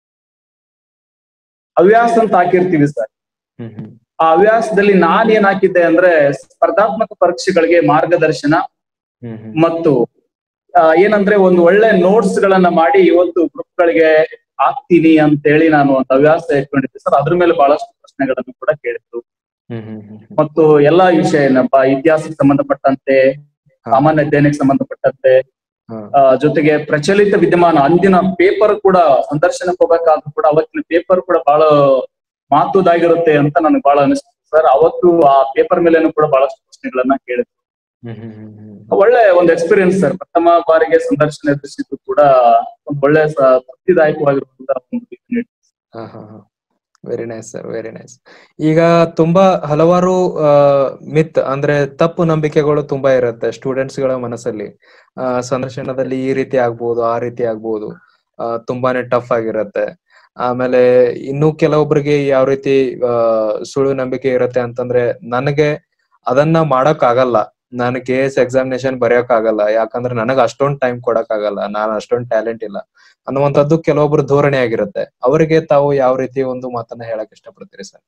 ಹವ್ಯಾಸ ಅಂತ ಹಾಕಿರ್ತೀವಿ ಸರ್. ಹ್ಮ್ ಹ್ಮ್ ಆ ಹವ್ಯಾಸದಲ್ಲಿ ನಾನ್ ಏನ್ ಹಾಕಿದ್ದೆ ಅಂದ್ರೆ ಸ್ಪರ್ಧಾತ್ಮಕ ಪರೀಕ್ಷೆಗಳಿಗೆ ಮಾರ್ಗದರ್ಶನ ಹ್ಮ್ ಹ್ಮ್ ಮತ್ತು ಆ, ಏನಂದ್ರೆ ಒಂದು ಒಳ್ಳೆ ನೋಟ್ಸ್ ಗಳನ್ನ ಮಾಡಿ ಇವತ್ತು ಗ್ರೂಪ್ ಗಳಿಗೆ ಹಾಕ್ತೀನಿ ಅಂತ ಹೇಳಿ ನಾನು ಒಂದು ಹವ್ಯಾಸ ಇಟ್ಕೊಂಡಿದ್ದೆ ಸರ್. ಅದ್ರ ಮೇಲೆ ಬಹಳಷ್ಟು ಪ್ರಶ್ನೆಗಳನ್ನು ಕೂಡ ಕೇಳಿದ್ರು. ಹ್ಮ್ ಹ್ಮ್ ಹ್ಮ್ ಹ್ಮ್ ಮತ್ತು ಎಲ್ಲಾ ವಿಷಯ ಏನಪ್ಪಾ ಇತಿಹಾಸಕ್ಕೆ ಸಂಬಂಧಪಟ್ಟಂತೆ, ಹಾ. ಸಾಮಾನ್ಯ ಅಧ್ಯಯನಕ್ಕೆ ಸಂಬಂಧಪಟ್ಟಂತೆ, ಹಾ. ಆ, ಜೊತೆಗೆ ಪ್ರಚಲಿತ ವಿದ್ಯಮಾನ ಅಂದಿನ ಪೇಪರ್ ಕೂಡ ಸಂದರ್ಶನಕ್ಕೆ ಹೋಗ್ಬೇಕಾದ್ರೂ ಕೂಡ ಅವತ್ತಿನ ಪೇಪರ್ ಕೂಡ ಬಹಳ ಮಹತ್ವದಾಗಿರುತ್ತೆ ಅಂತ ನನಗೆ ಬಹಳ ಅನಿಸ್ತು ಸರ್. ಅವತ್ತು ಆ ಪೇಪರ್ ಮೇಲೇನು ಕೂಡ ಬಹಳಷ್ಟು ಪ್ರಶ್ನೆಗಳನ್ನ ಕೇಳಿದ್ರು. ಹ್ಮ್ ಹ್ಮ್ ಹ್ಮ್ ಹ್ಮ್ ಒಳ್ಳೆ ಒಂದು ಎಕ್ಸ್ಪೀರಿಯನ್ಸ್ ಸರ್. ಪ್ರಥಮ ಬಾರಿಗೆ ಸಂದರ್ಶನ ಎದುರಿಸಿದ್ದು ಕೂಡ ಒಂದು ಒಳ್ಳೆ ಸ- ತೃಪ್ತಿದಾಯಕವಾಗಿರುವಂತಹ ಒಂದು ಇದು. ಹಾ ಹಾ ಹಾ very nice sir, very nice. ಈಗ ತುಂಬಾ ಹಲವಾರು ಮಿತ್ ಅಂದ್ರೆ ತಪ್ಪು ನಂಬಿಕೆಗಳು ತುಂಬಾ ಇರುತ್ತೆ ಸ್ಟೂಡೆಂಟ್ಸ್ ಗಳ ಮನಸ್ಸಲ್ಲಿ. ಆ ಸಂದರ್ಶನದಲ್ಲಿ ಈ ರೀತಿ ಆಗ್ಬಹುದು, ಆ ರೀತಿ ಆಗ್ಬಹುದು, ಆ ತುಂಬಾನೇ ಟಫ್ ಆಗಿರುತ್ತೆ. ಆಮೇಲೆ ಇನ್ನು ಕೆಲವೊಬ್ಬರಿಗೆ ಯಾವ ರೀತಿ ಆ ಸುಳ್ಳು ನಂಬಿಕೆ ಇರುತ್ತೆ ಅಂತಂದ್ರೆ, ನನಗೆ ಅದನ್ನ ಮಾಡಕ್ ಆಗಲ್ಲ, ನಾನು ಕೆ ಎಸ್ ಎಕ್ಸಾಮಿನೇಷನ್ ಬರೆಯಕ್ ಆಗಲ್ಲ, ಯಾಕಂದ್ರೆ ನನಗ್ ಅಷ್ಟೊಂದ್ ಟೈಮ್ ಕೊಡಕ್ ಆಗಲ್ಲ, ನಾನು ಅಷ್ಟೊಂದ್ ಟ್ಯಾಲೆಂಟ್ ಇಲ್ಲ ಅನ್ನುವಂಥದ್ದು ಕೆಲವೊಬ್ರು ಧೋರಣೆ ಆಗಿರುತ್ತೆ. ಅವರಿಗೆ ತಾವು ಯಾವ ರೀತಿ ಒಂದು ಮಾತನ್ನ ಹೇಳಕ್ ಇಷ್ಟಪಡ್ತೀರಿ ಸರ್?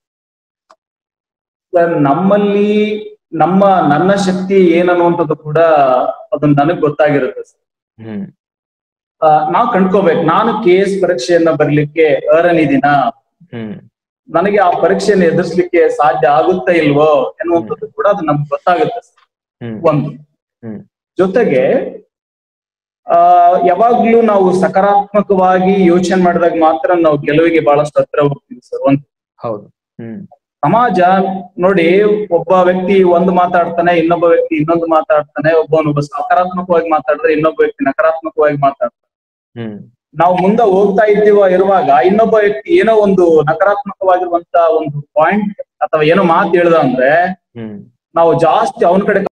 ಸರ್ ನಮ್ಮಲ್ಲಿ ನಮ್ಮ ನನ್ನ ಶಕ್ತಿ ಏನನ್ನುವಂಥದ್ದು ಕೂಡ ಅದನ್ನ ನನಗ್ ಗೊತ್ತಾಗಿರುತ್ತೆ ಸರ್. ಹ್ಮ್ ಆ, ನಾವ್ ಕಂಡ್ಕೋಬೇಕು, ನಾನು ಕೆ ಎಸ್ ಪರೀಕ್ಷೆಯನ್ನ ಬರ್ಲಿಕ್ಕೆ ಅರ್ಹನಿದಿನ, ಹ್ಮ್ ನನಗೆ ಆ ಪರೀಕ್ಷೆಯನ್ನು ಎದುರಿಸ್ಲಿಕ್ಕೆ ಸಾಧ್ಯ ಆಗುತ್ತಾ ಇಲ್ವೋ ಎನ್ನುವಂಥದ್ದು ಕೂಡ ಅದು ನಮ್ಗೆ ಗೊತ್ತಾಗುತ್ತೆ ಸರ್. ಹ್ಮ್ ಒಂದು ಹ್ಮ್ ಜೊತೆಗೆ ಆ ಯಾವಾಗ್ಲೂ ನಾವು ಸಕಾರಾತ್ಮಕವಾಗಿ ಯೋಚನೆ ಮಾಡಿದಾಗ ಮಾತ್ರ ನಾವು ಗೆಲುವಿಗೆ ಬಹಳಷ್ಟು ಹತ್ರ ಹೋಗ್ತೀವಿ ಸರ್. ಒಂದು ಹೌದು. ಹ್ಮ್ ಸಮಾಜ ನೋಡಿ, ಒಬ್ಬ ವ್ಯಕ್ತಿ ಒಂದು ಮಾತಾಡ್ತಾನೆ, ಇನ್ನೊಬ್ಬ ವ್ಯಕ್ತಿ ಇನ್ನೊಂದು ಮಾತಾಡ್ತಾನೆ, ಒಬ್ಬನೊಬ್ಬ ಸಕಾರಾತ್ಮಕವಾಗಿ ಮಾತಾಡಿದ್ರೆ ಇನ್ನೊಬ್ಬ ವ್ಯಕ್ತಿ ನಕಾರಾತ್ಮಕವಾಗಿ ಮಾತಾಡ್ತಾನೆ. ಹ್ಮ್ ನಾವು ಮುಂದೆ ಹೋಗ್ತಾ ಇದ್ದೀವ ಇರುವಾಗ ಇನ್ನೊಬ್ಬ ವ್ಯಕ್ತಿ ಏನೋ ಒಂದು ನಕಾರಾತ್ಮಕವಾಗಿರುವಂತ ಒಂದು ಪಾಯಿಂಟ್ ಅಥವಾ ಏನೋ ಮಾತು ಹೇಳ್ದ ಅಂದ್ರೆ ಹ್ಮ್ ನಾವು ಜಾಸ್ತಿ ಅವನ ಕಡೆ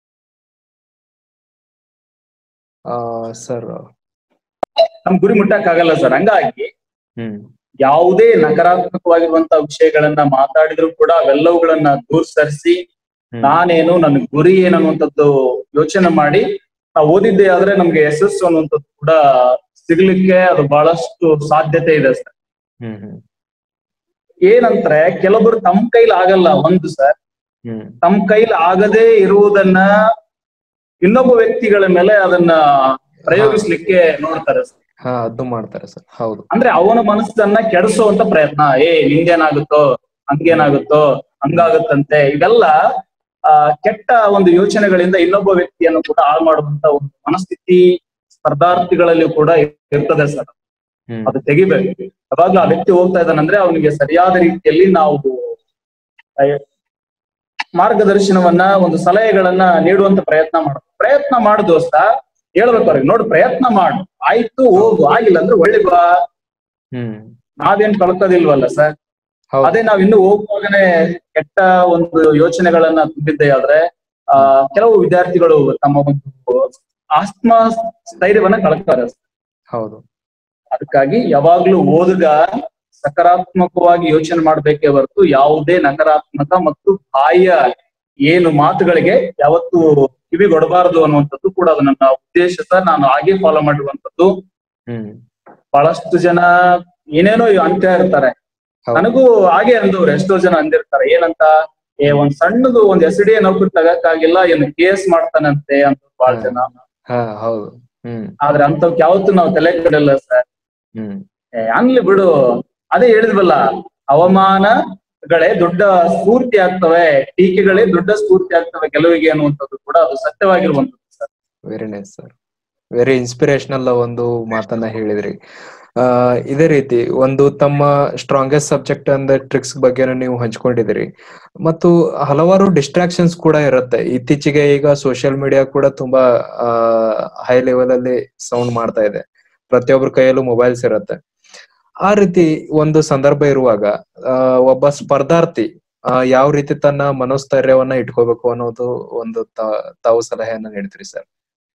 ಆ ಸರ್ ನಮ್ ಗುರಿ ಮುಟ್ಟಕ್ ಆಗಲ್ಲ ಸರ್. ಹಂಗಾಗಿ ಹ್ಮ್ ಯಾವುದೇ ನಕಾರಾತ್ಮಕವಾಗಿರುವಂತ ವಿಷಯಗಳನ್ನ ಮಾತಾಡಿದ್ರು ಕೂಡ ಅವೆಲ್ಲವುಗಳನ್ನ ದೂರ ಸರಿಸಿ ಹ್ಮ್ ನಾನೇನು, ನನ್ನ ಗುರಿ ಏನನ್ನುವಂಥದ್ದು ಯೋಚನೆ ಮಾಡಿ ನಾವು ಓದಿದ್ದೇ ಆದ್ರೆ ನಮ್ಗೆ ಯಶಸ್ಸು ಅನ್ನುವಂಥದ್ದು ಕೂಡ ಸಿಗ್ಲಿಕ್ಕೆ ಅದು ಬಹಳಷ್ಟು ಸಾಧ್ಯತೆ ಇದೆ ಸರ್. ಹ್ಮ್ ಹ್ಮ್ ಏನಂದ್ರೆ ಕೆಲವೊಬ್ರು ತಮ್ಮ ಕೈಲಿ ಆಗಲ್ಲ ಒಂದು ಸರ್, ಹ್ಮ್ ತಮ್ಮ ಕೈಲಿ ಆಗದೇ ಇರುವುದನ್ನ ಇನ್ನೊಬ್ಬ ವ್ಯಕ್ತಿಗಳ ಮೇಲೆ ಅದನ್ನ ಪ್ರಯೋಗಿಸ್ಲಿಕ್ಕೆ ನೋಡ್ತಾರೆ ಸರ್. ಹಾ ಅದು ಮಾಡ್ತಾರೆ ಸರ್. ಹೌದು. ಅಂದ್ರೆ ಅವನ ಮನಸ್ಸನ್ನ ಕೆಡಿಸುವಂತ ಪ್ರಯತ್ನ, ಏ ನಿಂಗೇನಾಗುತ್ತೋ, ಹಂಗೇನಾಗುತ್ತೋ, ಹಂಗಾಗುತ್ತಂತೆ, ಇವೆಲ್ಲ ಆ ಕೆಟ್ಟ ಒಂದು ಯೋಚನೆಗಳಿಂದ ಇನ್ನೊಬ್ಬ ವ್ಯಕ್ತಿಯನ್ನು ಕೂಡ ಹಾಳು ಮಾಡುವಂತ ಒಂದು ಮನಸ್ಥಿತಿ ಸ್ಪರ್ಧಾರ್ಥಿಗಳಲ್ಲಿ ಕೂಡ ಇರ್ತದೆ ಸರ್. ಹ್ಮ್ ಅದು ತೆಗಿಬೇಕು. ಅವಾಗ್ಲೂ ಆ ವ್ಯಕ್ತಿ ಹೋಗ್ತಾ ಇದ್ದಾನಂದ್ರೆ ಅವನಿಗೆ ಸರಿಯಾದ ರೀತಿಯಲ್ಲಿ ನಾವು ಮಾರ್ಗದರ್ಶನವನ್ನ, ಒಂದು ಸಲಹೆಗಳನ್ನ ನೀಡುವಂತ ಪ್ರಯತ್ನ ಮಾಡ ಪ್ರಯತ್ನ ಮಾಡು ದೋಸ್ತ, ಹೇಳ್ಬೇಕು ಅವ್ರಿಗೆ, ನೋಡು ಪ್ರಯತ್ನ ಮಾಡು, ಆಯ್ತು ಹೋಗು, ಆಗಿಲ್ಲ ಅಂದ್ರೆ ಒಳ್ಳೆ ಬಾ, ಹ್ಮ್ ನಾವೇನ್ ಕಳ್ಕೋದಿಲ್ವಲ್ಲ ಸರ್. ಹೌದು. ಅದೇ ನಾವ್ ಇನ್ನು ಹೋಗುವಾಗನೆ ಕೆಟ್ಟ ಒಂದು ಯೋಚನೆಗಳನ್ನ ತುಂಬಿದ್ದೆ ಆದ್ರೆ ಆ ಕೆಲವು ವಿದ್ಯಾರ್ಥಿಗಳು ತಮ್ಮ ಒಂದು ಆತ್ಮ ಸ್ಥೈರ್ಯವನ್ನ ಕಳ್ತಾರೆ. ಹೌದು. ಅದಕ್ಕಾಗಿ ಯಾವಾಗ್ಲೂ ಓದುಗ ಸಕಾರಾತ್ಮಕವಾಗಿ ಯೋಚನೆ ಮಾಡ್ಬೇಕೇ ಹೊರತು ಯಾವುದೇ ನಕಾರಾತ್ಮಕ ಮತ್ತು ಬಾಹ್ಯ ಏನು ಮಾತುಗಳಿಗೆ ಯಾವತ್ತು ಕಿವಿಗೊಡಬಾರದು ಅನ್ನುವಂಥದ್ದು ಕೂಡ ಅದು ನನ್ನ ಉದ್ದೇಶ ಸರ್. ನಾನು ಹಾಗೆ ಫಾಲೋ ಮಾಡಿರುವಂತದ್ದು. ಹ್ಮ್ ಬಹಳಷ್ಟು ಜನ ಏನೇನೋ ಅಂತ ಇರ್ತಾರೆ, ನನಗೂ ಹಾಗೆ ಅಂದವ್ರು ಎಷ್ಟೋ ಜನ ಅಂದಿರ್ತಾರೆ. ಏನಂತ, ಏ ಒಂದ್ ಸಣ್ಣದು ಒಂದ್ ಎಸ್ ಡಿ ಎ ನೌಕರಿ ತಗಕ್ಕಾಗಿಲ್ಲ, ಏನು ಕೇಸ್ ಮಾಡ್ತಾನಂತೆ ಅಂತ ಬಹಳ ಜನ. ಹೌದು. ಹ್ಮ್ ಆದ್ರೆ ಅಂತವ್ಕ್ ಯಾವತ್ತೂ ನಾವು ತಲೆ ಕೆಡಲ್ಲ ಸರ್. ಹ್ಮ್ ಏ ಅನ್ಲಿ ಬಿಡು, ಅದೇ ಹೇಳಿದ್ವಲ್ಲ, ಅವಮಾನಗಳೇ ದೊಡ್ಡ ಸ್ಫೂರ್ತಿ ಆಗ್ತವೆ, ಟೀಕೆಗಳೇ ದೊಡ್ಡ ಸ್ಫೂರ್ತಿ ಆಗ್ತವೆ ಗೆಲುವಿಗೆ ಅನ್ನುವಂಥದ್ದು ಕೂಡ ಅದು ಸತ್ಯವಾಗಿರುವಂತದ್ದು sir. Very nice sir. Very inspirational ಒಂದು ಮಾತನ್ನ ಹೇಳಿದ್ರಿ. ಆ ಇದೇ ರೀತಿ ಒಂದು ತಮ್ಮ ಸ್ಟ್ರಾಂಗೆಸ್ಟ್ ಸಬ್ಜೆಕ್ಟ್ ಅಂದ ಟ್ರಿಕ್ಸ್ ಬಗ್ಗೆ ನೀವು ಹಂಚ್ಕೊಂಡಿದ್ದೀರಿ. ಮತ್ತು ಹಲವಾರು ಡಿಸ್ಟ್ರಾಕ್ಷನ್ಸ್ ಕೂಡ ಇರುತ್ತೆ. ಇತ್ತೀಚೆಗೆ ಈಗ ಸೋಷಿಯಲ್ ಮೀಡಿಯಾ ಕೂಡ ತುಂಬಾ ಆ ಹೈ ಲೆವೆಲ್ ಅಲ್ಲಿ ಸೌಂಡ್ ಮಾಡ್ತಾ ಇದೆ. ಪ್ರತಿಯೊಬ್ಬರ ಕೈಯಲ್ಲೂ ಮೊಬೈಲ್ಸ್ ಇರುತ್ತೆ. ಆ ರೀತಿ ಒಂದು ಸಂದರ್ಭ ಇರುವಾಗ ಆ ಒಬ್ಬ ಸ್ಪರ್ಧಾರ್ಥಿ ಆ ಯಾವ ರೀತಿ ತನ್ನ ಮನೋಸ್ಥೈರ್ಯವನ್ನ ಇಟ್ಕೋಬೇಕು ಅನ್ನೋದು ಒಂದು ತಾವು ಸಲಹೆಯನ್ನ ನೀಡ್ತೀರಿ ಸರ್?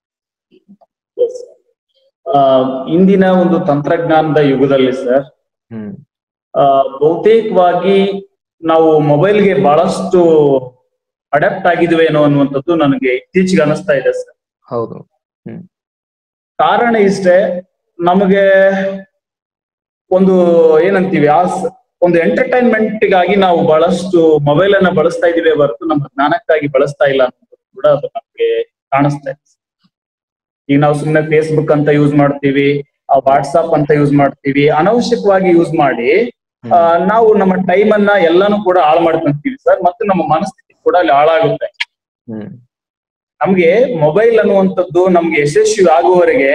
ಆ ಇಂದಿನ ಒಂದು ತಂತ್ರಜ್ಞಾನದ ಯುಗದಲ್ಲಿ ಸರ್, ಹ್ಮ್ ಆ ಬಹುತೇಕವಾಗಿ ನಾವು ಮೊಬೈಲ್ಗೆ ಬಹಳಷ್ಟು ಅಡಾಪ್ಟ್ ಆಗಿದ್ವೇನೋ ಅನ್ನುವಂಥದ್ದು ನನಗೆ ಇತ್ತೀಚೆಗೆ ಅನಿಸ್ತಾ ಇದೆ ಸರ್. ಹೌದು. ಹ್ಮ್ ಕಾರಣ ಇಷ್ಟೇ, ನಮಗೆ ಒಂದು ಏನಂತೀವಿ, ಆ ಒಂದು ಎಂಟರ್ಟೈನ್ಮೆಂಟ್ ಗಾಗಿ ನಾವು ಬಹಳಷ್ಟು ಮೊಬೈಲ್ ಅನ್ನ ಬಳಸ್ತಾ ಇದೀವಿ ಹೊರತು ನಮ್ಮ ಜ್ಞಾನಕ್ಕಾಗಿ ಬಳಸ್ತಾ ಇಲ್ಲ ಅನ್ನೋದು ಕೂಡ ಅದು ನಮ್ಗೆ ಕಾಣಿಸ್ತಾ ಇದೆ. ಈಗ ನಾವು ಸುಮ್ಮನೆ ಫೇಸ್ಬುಕ್ ಅಂತ ಯೂಸ್ ಮಾಡ್ತೀವಿ, ವಾಟ್ಸಾಪ್ ಅಂತ ಯೂಸ್ ಮಾಡ್ತೀವಿ, ಅನವಶ್ಯಕವಾಗಿ ಯೂಸ್ ಮಾಡಿ ಆ ನಾವು ನಮ್ಮ ಟೈಮ್ ಅನ್ನ ಎಲ್ಲಾನು ಕೂಡ ಹಾಳು ಮಾಡ್ಕೊಂತೀವಿ ಸರ್. ಮತ್ತು ನಮ್ಮ ಮನಸ್ಥಿತಿ ಕೂಡ ಅಲ್ಲಿ ಹಾಳಾಗುತ್ತೆ. ನಮ್ಗೆ ಮೊಬೈಲ್ ಅನ್ನುವಂಥದ್ದು ನಮ್ಗೆ ಯಶಸ್ವಿ ಆಗುವವರೆಗೆ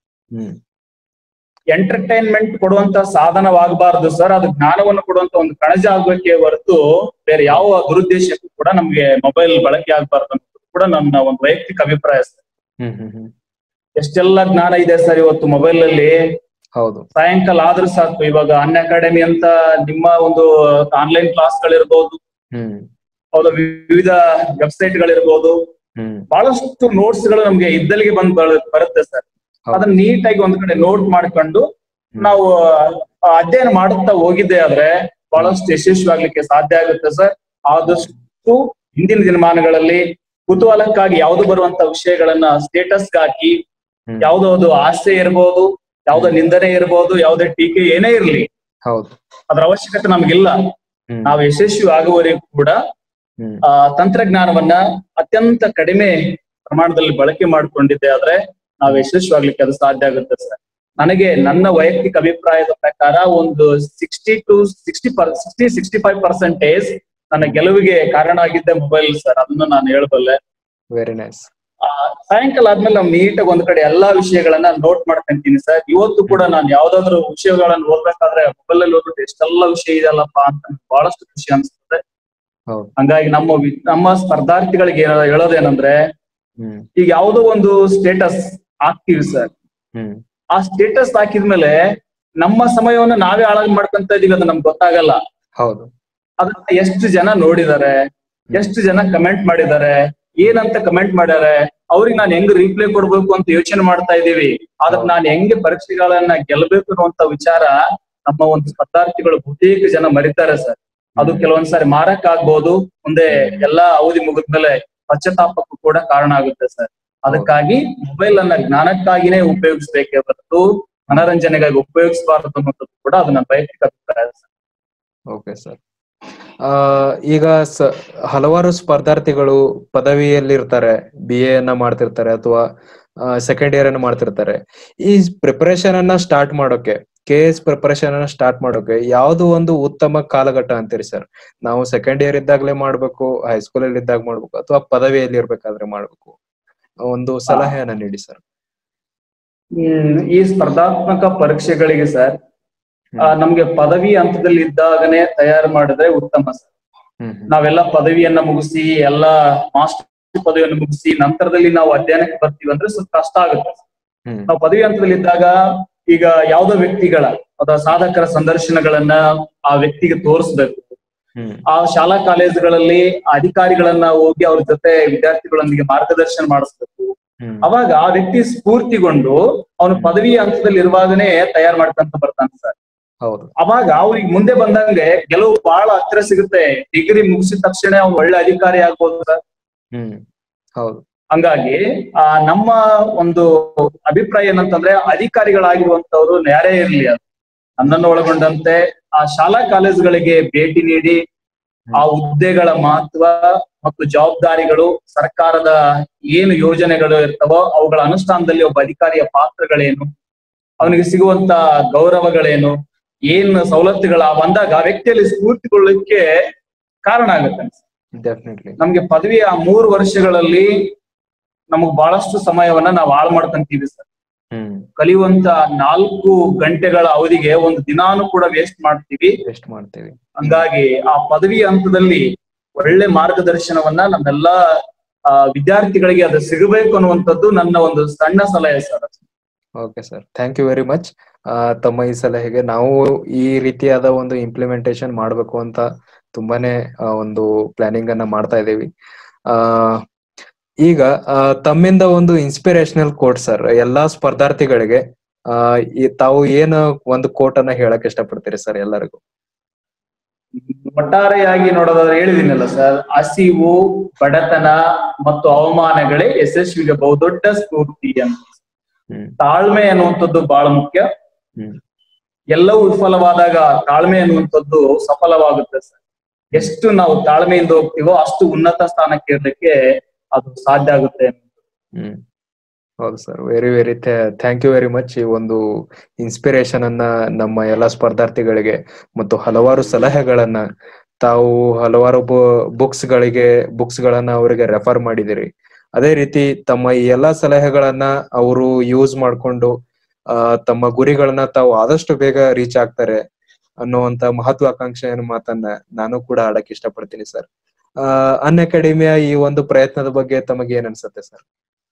ಎಂಟರ್ಟೈನ್ಮೆಂಟ್ ಕೊಡುವಂತ ಸಾಧನವಾಗಬಾರದು ಸರ್. ಅದು ಜ್ಞಾನವನ್ನು ಕೊಡುವಂತ ಒಂದು ಕಣಜ ಆಗ್ಬೇಕೇ ಹೊರತು ಬೇರೆ ಯಾವ ದುರುದ್ದೇಶಕ್ಕೂ ಕೂಡ ನಮ್ಗೆ ಮೊಬೈಲ್ ಬಳಕೆ ಆಗ್ಬಾರ್ದು ಅನ್ನೋದು ಕೂಡ ನನ್ನ ಒಂದು ವೈಯಕ್ತಿಕ ಅಭಿಪ್ರಾಯ ಸರ್. ಎಷ್ಟೆಲ್ಲ ಜ್ಞಾನ ಇದೆ ಸರ್ ಇವತ್ತು ಮೊಬೈಲ್ ಅಲ್ಲಿ. ಹೌದು. ಸಾಯಂಕಾಲ ಆದ್ರೂ ಸಾಕು, ಇವಾಗ ಅನ್ ಅಕಾಡೆಮಿ ಅಂತ ನಿಮ್ಮ ಒಂದು ಆನ್ಲೈನ್ ಕ್ಲಾಸ್ ಗಳಿರ್ಬೋದು, ಹೌದು, ವಿವಿಧ ವೆಬ್ಸೈಟ್ ಗಳಿರ್ಬೋದು, ಬಹಳಷ್ಟು ನೋಟ್ಸ್ ಗಳು ನಮ್ಗೆ ಇದ್ದಲ್ಲಿಗೆ ಬಂದ್ ಬರುತ್ತೆ ಸರ್. ಅದನ್ನ ನೀಟಾಗಿ ಒಂದ್ ಕಡೆ ನೋಟ್ ಮಾಡ್ಕೊಂಡು ನಾವು ಅಧ್ಯಯನ ಮಾಡುತ್ತಾ ಹೋಗಿದ್ದೆ ಆದ್ರೆ ಬಹಳಷ್ಟು ಯಶಸ್ವಿ ಆಗ್ಲಿಕ್ಕೆ ಸಾಧ್ಯ ಆಗುತ್ತೆ ಸರ್. ಆದಷ್ಟು ಹಿಂದಿನ ದಿನಮಾನಗಳಲ್ಲಿ ಕುತೂಹಲಕ್ಕಾಗಿ ಯಾವ್ದು ಬರುವಂತ ವಿಷಯಗಳನ್ನ ಸ್ಟೇಟಸ್ ಹಾಕಿ, ಯಾವ್ದೋದು ಆಸೆ ಇರ್ಬೋದು, ಯಾವ್ದೋ ನಿಂದನೆ ಇರ್ಬೋದು, ಯಾವ್ದೇ ಟೀಕೆ ಏನೇ ಇರ್ಲಿ, ಅದ್ರ ಅವಶ್ಯಕತೆ ನಮ್ಗಿಲ್ಲ. ನಾವು ಯಶಸ್ವಿ ಆಗುವವರೆಗೂ ಕೂಡ ಆ ತಂತ್ರಜ್ಞಾನವನ್ನ ಅತ್ಯಂತ ಕಡಿಮೆ ಪ್ರಮಾಣದಲ್ಲಿ ಬಳಕೆ ಮಾಡ್ಕೊಂಡಿದ್ದೆ ಆದ್ರೆ ನಾವು ಯಶಸ್ವಿ ಆಗ್ಲಿಕ್ಕೆ ಅದು ಸಾಧ್ಯ ಆಗುತ್ತೆ ಸರ್. ನನಗೆ ನನ್ನ ವೈಯಕ್ತಿಕ ಅಭಿಪ್ರಾಯದ ಪ್ರಕಾರ ಒಂದು sixty two sixty per sixty sixty five percentage ನನ್ನ ಗೆಲುವಿಗೆ ಕಾರಣ ಆಗಿದ್ದೆ ಮೊಬೈಲ್ ಸರ್. ಅದನ್ನು ನಾನು ಹೇಳಬಲ್ಲೆ. Very nice. ಆ ಸಾಯಂಕಾಲ ಆದ್ಮೇಲೆ ನಾವು ನೀಟಾಗಿ ಒಂದ್ ಕಡೆ ಎಲ್ಲಾ ವಿಷಯಗಳನ್ನ ನೋಟ್ ಮಾಡ್ಕೊಂತೀನಿ ಸರ್. ಇವತ್ತು ಕೂಡ ನಾನು ಯಾವ್ದಾದ್ರು ವಿಷಯಗಳನ್ನ ಓದ್ಬೇಕಾದ್ರೆ ಮೊಬೈಲ್ ಅಲ್ಲಿ ಓದ್ಬಿಟ್ಟು ಎಷ್ಟೆಲ್ಲ ವಿಷಯ ಇದೆಯಲ್ಲಪ್ಪ ಅಂತ ಬಹಳಷ್ಟು ಖುಷಿ ಅನ್ಸುತ್ತೆ. ಹಂಗಾಗಿ ನಮ್ಮ ನಮ್ಮ ಸ್ಪರ್ಧಾರ್ಥಿಗಳಿಗೆ ಹೇಳೋದೇನಂದ್ರೆ, ಈಗ ಯಾವುದೋ ಒಂದು ಸ್ಟೇಟಸ್ ಹಾಕ್ತಿವಿ ಸರ್, ಆ ಸ್ಟೇಟಸ್ ಹಾಕಿದ್ಮೇಲೆ ನಮ್ಮ ಸಮಯವನ್ನು ನಾವೇ ಹಾಳಾಗಿ ಮಾಡ್ಕೊಂತ ಇದೀವಿ, ಅದು ನಮ್ಗೆ ಗೊತ್ತಾಗಲ್ಲ. ಹೌದು. ಅದನ್ನ ಎಷ್ಟು ಜನ ನೋಡಿದ್ದಾರೆ, ಎಷ್ಟು ಜನ ಕಮೆಂಟ್ ಮಾಡಿದ್ದಾರೆ, ಏನಂತ ಕಮೆಂಟ್ ಮಾಡ್ಯಾರೆ, ಅವ್ರಿಗೆ ನಾನು ಹೆಂಗ್ ರೀಪ್ಲೈ ಕೊಡ್ಬೇಕು ಅಂತ ಯೋಚನೆ ಮಾಡ್ತಾ ಇದೀವಿ. ಆದ್ರೆ ನಾನು ಹೆಂಗೆ ಪರೀಕ್ಷೆಗಳನ್ನ ಗೆಲ್ಬೇಕು ಅನ್ನುವಂತ ವಿಚಾರ ನಮ್ಮ ಒಂದು ಸ್ಪರ್ಧಾರ್ಥಿಗಳು ಬಹುತೇಕ ಜನ ಮರಿತಾರೆ ಸರ್. ಅದು ಕೆಲವೊಂದ್ಸಾರಿ ಮಾರಕ್ ಆಗ್ಬಹುದು, ಮುಂದೆ ಎಲ್ಲಾ ಅವಧಿ ಮುಗಿದ್ಮೇಲೆ ಪಶ್ಚಾತ್ತಾಪಕ್ಕೂ ಕೂಡ ಕಾರಣ ಆಗುತ್ತೆ ಸರ್. ಅದಕ್ಕಾಗಿ ಮೊಬೈಲ್ ಅನ್ನ ಜ್ಞಾನಕ್ಕಾಗಿನೇ ಉಪಯೋಗಿಸ್ಬೇಕೇ ಹೊರತು ಮನರಂಜನೆಗಾಗಿ ಉಪಯೋಗಿಸಬಾರದು ಅನ್ನೋದು ಕೂಡ ಅದು ನನ್ನ ವೈಯಕ್ತಿಕ ಅಭಿಪ್ರಾಯ. Okay sir. ಆ ಈಗ ಸ ಹಲವಾರು ಸ್ಪರ್ಧಾರ್ಥಿಗಳು ಪದವಿಯಲ್ಲಿ ಇರ್ತಾರೆ, ಬಿ ಎನ್ನ ಮಾಡ್ತಿರ್ತಾರೆ ಅಥವಾ ಸೆಕೆಂಡ್ ಇಯರ್ ಅನ್ನ ಮಾಡ್ತಿರ್ತಾರೆ. ಈ ಪ್ರಿಪರೇಷನ್ ಅನ್ನ ಸ್ಟಾರ್ಟ್ ಮಾಡೋಕೆ, ಕೆ ಎಸ್ ಪ್ರಿಪರೇಷನ್ ಅನ್ನ ಸ್ಟಾರ್ಟ್ ಮಾಡೋಕೆ ಯಾವ್ದು ಒಂದು ಉತ್ತಮ ಕಾಲಘಟ್ಟ ಅಂತೀರಿ ಸರ್? ನಾವು ಸೆಕೆಂಡ್ ಇಯರ್ ಇದ್ದಾಗಲೇ ಮಾಡ್ಬೇಕು, ಹೈಸ್ಕೂಲ್ ಅಲ್ಲಿ ಇದ್ದಾಗ ಮಾಡ್ಬೇಕು, ಅಥವಾ ಪದವಿಯಲ್ಲಿ ಇರ್ಬೇಕಾದ್ರೆ ಮಾಡ್ಬೇಕು? ಒಂದು ಸಲಹೆಯನ್ನ ನೀಡಿ ಸರ್. ಹ್ಮ್ ಈ ಸ್ಪರ್ಧಾತ್ಮಕ ಪರೀಕ್ಷೆಗಳಿಗೆ ಸರ್ ನಮ್ಗೆ ಪದವಿ ಹಂತದಲ್ಲಿ ಇದ್ದಾಗನೇ ತಯಾರು ಮಾಡಿದ್ರೆ ಉತ್ತಮ ಸರ್. ನಾವೆಲ್ಲ ಪದವಿಯನ್ನ ಮುಗಿಸಿ ಎಲ್ಲಾ ಮಾಸ್ಟರ್ ಪದವಿಯನ್ನು ಮುಗಿಸಿ ನಂತರದಲ್ಲಿ ನಾವು ಅಧ್ಯಯನಕ್ಕೆ ಬರ್ತೀವಿ ಅಂದ್ರೆ ಸ್ವಲ್ಪ ಕಷ್ಟ ಆಗುತ್ತೆ. ನಾವು ಪದವಿ ಹಂತದಲ್ಲಿ ಇದ್ದಾಗ ಈಗ ಯಾವ್ದೋ ವ್ಯಕ್ತಿಗಳ ಅಥವಾ ಸಾಧಕರ ಸಂದರ್ಶನಗಳನ್ನ ಆ ವ್ಯಕ್ತಿಗೆ ತೋರಿಸ್ಬೇಕು. ಆ ಶಾಲಾ ಕಾಲೇಜುಗಳಲ್ಲಿ ಅಧಿಕಾರಿಗಳನ್ನ ಹೋಗಿ ಅವ್ರ ಜೊತೆ ವಿದ್ಯಾರ್ಥಿಗಳೊಂದಿಗೆ ಮಾರ್ಗದರ್ಶನ ಮಾಡಿಸ್ಬೇಕು. ಅವಾಗ ಆ ವ್ಯಕ್ತಿ ಸ್ಫೂರ್ತಿಗೊಂಡು ಅವನು ಪದವಿ ಹಂತದಲ್ಲಿ ಇರುವಾಗನೇ ತಯಾರು ಮಾಡ್ಕೊಂತ ಬರ್ತಾನೆ ಸರ್. ಹೌದು. ಅವಾಗ ಅವ್ರಿಗೆ ಮುಂದೆ ಬಂದಂಗೆ ಗೆಲುವು ಬಹಳ ಹತ್ರ ಸಿಗುತ್ತೆ. ಡಿಗ್ರಿ ಮುಗಿಸಿದ ತಕ್ಷಣ ಅವ್ನು ಒಳ್ಳೆ ಅಧಿಕಾರಿ ಆಗ್ಬೋದು ಸರ್. ಹ್ಮ್ ಹೌದು. ಹಂಗಾಗಿ ಆ ನಮ್ಮ ಒಂದು ಅಭಿಪ್ರಾಯ ಏನಂತಂದ್ರೆ ಅಧಿಕಾರಿಗಳಾಗಿರುವಂತವ್ರು ಯಾರೇ ಇರ್ಲಿ, ಅದು ನನ್ನನ್ನು ಒಳಗೊಂಡಂತೆ ಆ ಶಾಲಾ ಕಾಲೇಜುಗಳಿಗೆ ಭೇಟಿ ನೀಡಿ ಆ ಹುದ್ದೆಗಳ ಮಹತ್ವ ಮತ್ತು ಜವಾಬ್ದಾರಿಗಳು, ಸರ್ಕಾರದ ಏನು ಯೋಜನೆಗಳು ಇರ್ತಾವೋ ಅವುಗಳ ಅನುಷ್ಠಾನದಲ್ಲಿ ಒಬ್ಬ ಅಧಿಕಾರಿಯ ಪಾತ್ರಗಳೇನು, ಅವನಿಗೆ ಸಿಗುವಂತ ಗೌರವಗಳೇನು, ಏನ್ ಸವಲತ್ತುಗಳ ಬಂದಾಗ ಆ ವ್ಯಕ್ತಿಯಲ್ಲಿ ಸ್ಫೂರ್ತಿಗೊಳ್ಳಲಿಕ್ಕೆ ಕಾರಣ ಆಗುತ್ತೆ. ಡೆಫಿನೆಟ್ಲಿ ನಮ್ಗೆ ಪದವಿಯ ಮೂರು ವರ್ಷಗಳಲ್ಲಿ ನಮಗ್ ಬಹಳಷ್ಟು ಸಮಯವನ್ನ ನಾವು ಹಾಳು ಮಾಡ್ಕೊಂತೀವಿ ಸರ್. ಕಲಿಯುವಂತ ನಾಲ್ಕು ಗಂಟೆಗಳ ಅವಧಿಗೆ ಒಂದು ದಿನಾನು ಕೂಡ ವೇಸ್ಟ್ ಮಾಡ್ತೀವಿ ವೇಸ್ಟ್ ಮಾಡ್ತೀವಿ ಹಂಗಾಗಿ ಆ ಪದವಿ ಹಂತದಲ್ಲಿ ಒಳ್ಳೆ ಮಾರ್ಗದರ್ಶನವನ್ನ ನಮ್ಮೆಲ್ಲಾ ವಿದ್ಯಾರ್ಥಿಗಳಿಗೆ ಅದು ಸಿಗಬೇಕು ಅನ್ನುವಂಥದ್ದು ನನ್ನ ಒಂದು ಸಣ್ಣ ಸಲಹೆ sir. Okay sir, thank you very much. ತಮ್ಮ ಈ ಸಲಹೆಗೆ ನಾವು ಈ ರೀತಿಯಾದ ಒಂದು ಇಂಪ್ಲಿಮೆಂಟೇಶನ್ ಮಾಡ್ಬೇಕು ಅಂತ ತುಂಬಾನೇ ಒಂದು ಪ್ಲಾನಿಂಗ್ ಅನ್ನ ಮಾಡ್ತಾ ಇದ್ದೀವಿ. ಆ ಈಗ ತಮ್ಮಿಂದ ಒಂದು ಇನ್ಸ್ಪಿರೇಷನಲ್ ಕೋಟ್ ಸರ್, ಎಲ್ಲಾ ಸ್ಪರ್ಧಾರ್ಥಿಗಳಿಗೆ ಆ ತಾವು ಏನು ಒಂದು ಕೋಟ್ ಅನ್ನ ಹೇಳಕ್ ಇಷ್ಟಪಡ್ತೀರಿ ಸರ್ ಎಲ್ಲರಿಗೂ? ಒಟ್ಟಾರೆಯಾಗಿ ನೋಡೋದಾದ್ರೆ ಹೇಳಿದಿನಲ್ಲ ಸರ್, ಹಸಿವು, ಬಡತನ ಮತ್ತು ಅವಮಾನಗಳೇ ಯಶಸ್ವಿಗೆ ಬಹುದೊಡ್ಡ ಸ್ಫೂರ್ತಿ ಅಂತ. ತಾಳ್ಮೆ ಅನ್ನುವಂಥದ್ದು ಬಹಳ ಮುಖ್ಯ. ಎಲ್ಲವೂ ವಿಫಲವಾದಾಗ ತಾಳ್ಮೆ ಅನ್ನುವಂಥದ್ದು ಸಫಲವಾಗುತ್ತೆ ಸರ್. ಎಷ್ಟು ನಾವು ತಾಳ್ಮೆಯಿಂದ ಹೋಗ್ತೀವೋ ಅಷ್ಟು ಉನ್ನತ ಸ್ಥಾನಕ್ಕೆ ಇರ್ಲಿಕ್ಕೆ ಅದು ಸಾಧ್ಯ ಆಗುತ್ತೆ. ಹ್ಮ್ ಹೌದು sir, very very thank you very much. ಈ ಒಂದು ಇನ್ಸ್ಪಿರೇಷನ್ ಅನ್ನ ನಮ್ಮ ಎಲ್ಲಾ ಸ್ಪರ್ಧಾರ್ಥಿಗಳಿಗೆ ಮತ್ತು ಹಲವಾರು ಸಲಹೆಗಳನ್ನ ತಾವು ಹಲವಾರು ಬುಕ್ಸ್ ಗಳಿಗೆ ಬುಕ್ಸ್ ಗಳನ್ನ ಅವರಿಗೆ ರೆಫರ್ ಮಾಡಿದಿರಿ. ಅದೇ ರೀತಿ ತಮ್ಮ ಈ ಎಲ್ಲಾ ಸಲಹೆಗಳನ್ನ ಅವರು ಯೂಸ್ ಮಾಡ್ಕೊಂಡು ಆ ತಮ್ಮ ಗುರಿಗಳನ್ನ ತಾವು ಆದಷ್ಟು ಬೇಗ ರೀಚ್ ಆಗ್ತಾರೆ ಅನ್ನುವಂತ ಮಹತ್ವಾಕಾಂಕ್ಷೆಯ ಮಾತನ್ನ ನಾನು ಕೂಡ ಆಡಕ್ ಇಷ್ಟಪಡ್ತೀನಿ ಸರ್. ಆ ಅನ್ ಅಕಾಡೆಮಿಯ ಈ ಒಂದು ಪ್ರಯತ್ನದ ಬಗ್ಗೆ ತಮಗೆ ಏನ್ ಅನ್ಸುತ್ತೆ ಸರ್?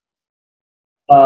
ಆ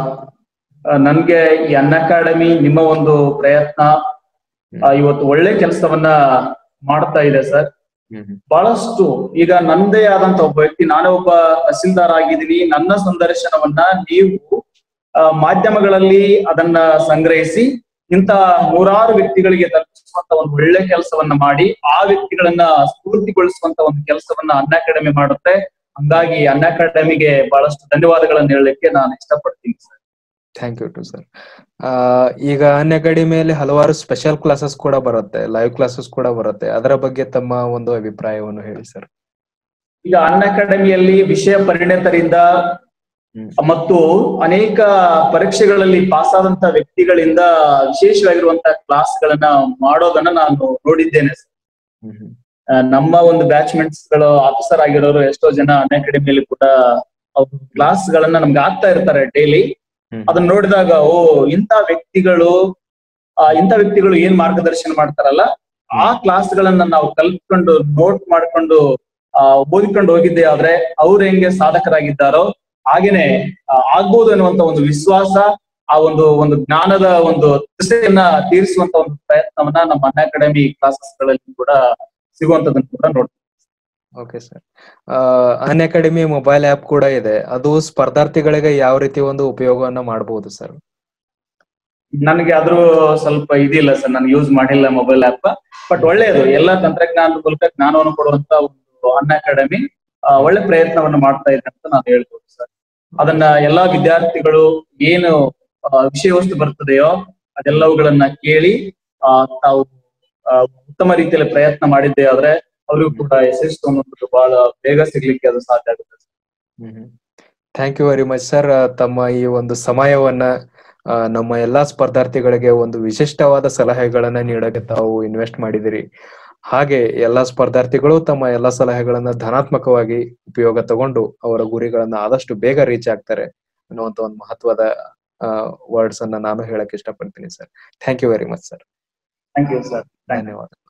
ನನ್ಗೆ ಈ ಅನ್ ಅಕಾಡೆಮಿ ನಿಮ್ಮ ಒಂದು ಪ್ರಯತ್ನ ಇವತ್ತು ಒಳ್ಳೆ ಕೆಲಸವನ್ನ ಮಾಡ್ತಾ ಇದೆ ಸರ್. ಬಹಳಷ್ಟು ಈಗ ನಂದೇ ಆದಂತ ಒಬ್ಬ ವ್ಯಕ್ತಿ, ನಾನೇ ಒಬ್ಬ ತಹಸೀಲ್ದಾರ್ ಆಗಿದ್ದೀನಿ. ನನ್ನ ಸಂದರ್ಶನವನ್ನ ನೀವು ಮಾಧ್ಯಮಗಳಲ್ಲಿ ಅದನ್ನ ಸಂಗ್ರಹಿಸಿ ಇಂತ ನೂರಾರು ವ್ಯಕ್ತಿಗಳಿಗೆ ತಲುಪಿಸುವಂತ ಒಂದು ಒಳ್ಳೆ ಕೆಲಸವನ್ನ ಮಾಡಿ ಆ ವ್ಯಕ್ತಿಗಳನ್ನ ಸ್ಫೂರ್ತಿಗೊಳಿಸುವಂತ ಒಂದು ಕೆಲಸವನ್ನ ಅನ್ ಅಕಾಡೆಮಿ ಮಾಡುತ್ತೆ. ಹಂಗಾಗಿ ಅನ್ ಅಕಾಡೆಮಿಗೆ ಬಹಳಷ್ಟು ಧನ್ಯವಾದಗಳನ್ನ ಹೇಳಲಿಕ್ಕೆ ನಾನು ಇಷ್ಟಪಡ್ತೀನಿ sir. Thank you too sir. ಆ ಈಗ ಅನ್ ಅಕಾಡೆಮಿಯಲ್ಲಿ ಹಲವಾರು ಸ್ಪೆಷಲ್ ಕ್ಲಾಸಸ್ ಕೂಡ ಬರುತ್ತೆ, ಲೈವ್ ಕ್ಲಾಸಸ್ ಕೂಡ ಬರುತ್ತೆ. ಅದರ ಬಗ್ಗೆ ತಮ್ಮ ಒಂದು ಅಭಿಪ್ರಾಯವನ್ನು ಹೇಳಿ ಸರ್. ಈಗ ಅನ್ ಅಕಾಡೆಮಿಯಲ್ಲಿ ವಿಷಯ ಪರಿಣಿತರಿಂದ ಮತ್ತು ಅನೇಕ ಪರೀಕ್ಷೆಗಳಲ್ಲಿ ಪಾಸ್ ಆದಂತ ವ್ಯಕ್ತಿಗಳಿಂದ ವಿಶೇಷವಾಗಿರುವಂತಹ ಕ್ಲಾಸ್ ಗಳನ್ನ ಮಾಡೋದನ್ನ ನಾನು ನೋಡಿದ್ದೇನೆ ಸರ್. ನಮ್ಮ ಒಂದು ಬ್ಯಾಚ್ಮೆಂಟ್ಸ್ ಗಳು ಆಫೀಸರ್ ಆಗಿರೋರು ಎಷ್ಟೋ ಜನ ಅನ್ ಅಕಾಡೆಮಿಯಲ್ಲಿ ಕೂಡ ಅವ್ರು ಕ್ಲಾಸ್ ಗಳನ್ನ ನಮ್ಗೆ ಆಗ್ತಾ ಇರ್ತಾರೆ ಡೈಲಿ. ಅದನ್ನ ನೋಡಿದಾಗ ಓ ಇಂಥ ವ್ಯಕ್ತಿಗಳು ಆ ಇಂಥ ವ್ಯಕ್ತಿಗಳು ಏನ್ ಮಾರ್ಗದರ್ಶನ ಮಾಡ್ತಾರಲ್ಲ ಆ ಕ್ಲಾಸ್ ಗಳನ್ನ ನಾವು ಕಲ್ತ್ಕೊಂಡು ನೋಟ್ ಮಾಡ್ಕೊಂಡು ಆ ಓದಿಕೊಂಡು ಹೋಗಿದ್ದೆ ಆದ್ರೆ ಅವ್ರು ಹೆಂಗೆ ಸಾಧಕರಾಗಿದ್ದಾರೋ ಹಾಗೇನೆ ಆಗ್ಬೋದು ಅನ್ನುವಂತ ಒಂದು ವಿಶ್ವಾಸ, ಆ ಒಂದು ಒಂದು ಜ್ಞಾನದ ಒಂದು ತೃಷೆಯನ್ನ ತೀರಿಸುವಂತ ಒಂದು ಪ್ರಯತ್ನವನ್ನ ನಮ್ಮ ಅನ್ ಅಕಾಡೆಮಿ ಕ್ಲಾಸಸ್ ಗಳಲ್ಲಿ ಕೂಡ ಸಿಗುವಂತದನ್ನ ಕೂಡ ನೋಡ್ತೀವಿ. Okay sir. Unacademy mobile app ಕೂಡ ಇದೆ, ಅದು ಸ್ಪರ್ಧಾರ್ಥಿಗಳಿಗೆ ಯಾವ ರೀತಿ ಒಂದು ಉಪಯೋಗವನ್ನ ಮಾಡಬಹುದು ಸರ್? ನನಗೆ ಅದ್ರ ಸ್ವಲ್ಪ ಇದಿಲ್ಲ ಸರ್, ನಾನು ಯೂಸ್ ಮಾಡಿಲ್ಲ ಮೊಬೈಲ್ ಆಪ್. ಬಟ್ ಒಳ್ಳೆಯದು, ಎಲ್ಲ ತಂತ್ರಜ್ಞಾನದ ಮೂಲಕ ಜ್ಞಾನವನ್ನು ಕೊಡುವಂತ ಒಂದು ಅನ್ ಅಕಾಡೆಮಿ ಒಳ್ಳೆ ಪ್ರಯತ್ನವನ್ನು ಮಾಡ್ತಾ ಇದೆ ಅಂತ ನಾನು ಹೇಳ್ಬೋದು ಸರ್. ಅದನ್ನ ಎಲ್ಲಾ ವಿದ್ಯಾರ್ಥಿಗಳು ಏನು ವಿಷಯ ವಸ್ತು ಬರ್ತದೆಯೋ ಅದೆಲ್ಲವುಗಳನ್ನ ಕೇಳಿ ಆ ತಾವು ಆ, ಉತ್ತಮ ರೀತಿಯಲ್ಲಿ ಪ್ರಯತ್ನ ಮಾಡಿದ್ದೆ ಆದ್ರೆ ಅವ್ರಿಗೂ ಕೂಡ ಯಶಸ್ಸು ಅನ್ನೋದು ಬಹಳ ಬೇಗ ಸಿಗ್ಲಿಕ್ಕೆ ಅದು ಸಾಧ್ಯ ಆಗುತ್ತೆ. ಹ್ಮ್ thank you very much sir. ತಮ್ಮ ಈ ಒಂದು ಸಮಯವನ್ನ ಆ, ನಮ್ಮ ಎಲ್ಲಾ ಸ್ಪರ್ಧಾರ್ಥಿಗಳಿಗೆ ಒಂದು ವಿಶಿಷ್ಟವಾದ ಸಲಹೆಗಳನ್ನ ನೀಡಕ್ಕೆ ತಾವು ಇನ್ವೆಸ್ಟ್ ಮಾಡಿದಿರಿ. ಹಾಗೆ ಎಲ್ಲಾ ಸ್ಪರ್ಧಾರ್ಥಿಗಳು ತಮ್ಮ ಎಲ್ಲಾ ಸಲಹೆಗಳನ್ನ ಧನಾತ್ಮಕವಾಗಿ ಉಪಯೋಗ ತಗೊಂಡು ಅವರ ಗುರಿಗಳನ್ನ ಆದಷ್ಟು ಬೇಗ ರೀಚ್ ಆಗ್ತಾರೆ ಅನ್ನುವಂತ ಒಂದು ಮಹತ್ವದ ವರ್ಡ್ಸ್ ಅನ್ನ ನಾನು ಹೇಳಕ್ ಇಷ್ಟಪಡ್ತೀನಿ sir. Thank you very much sir. Thank you sir. ಧನ್ಯವಾದ.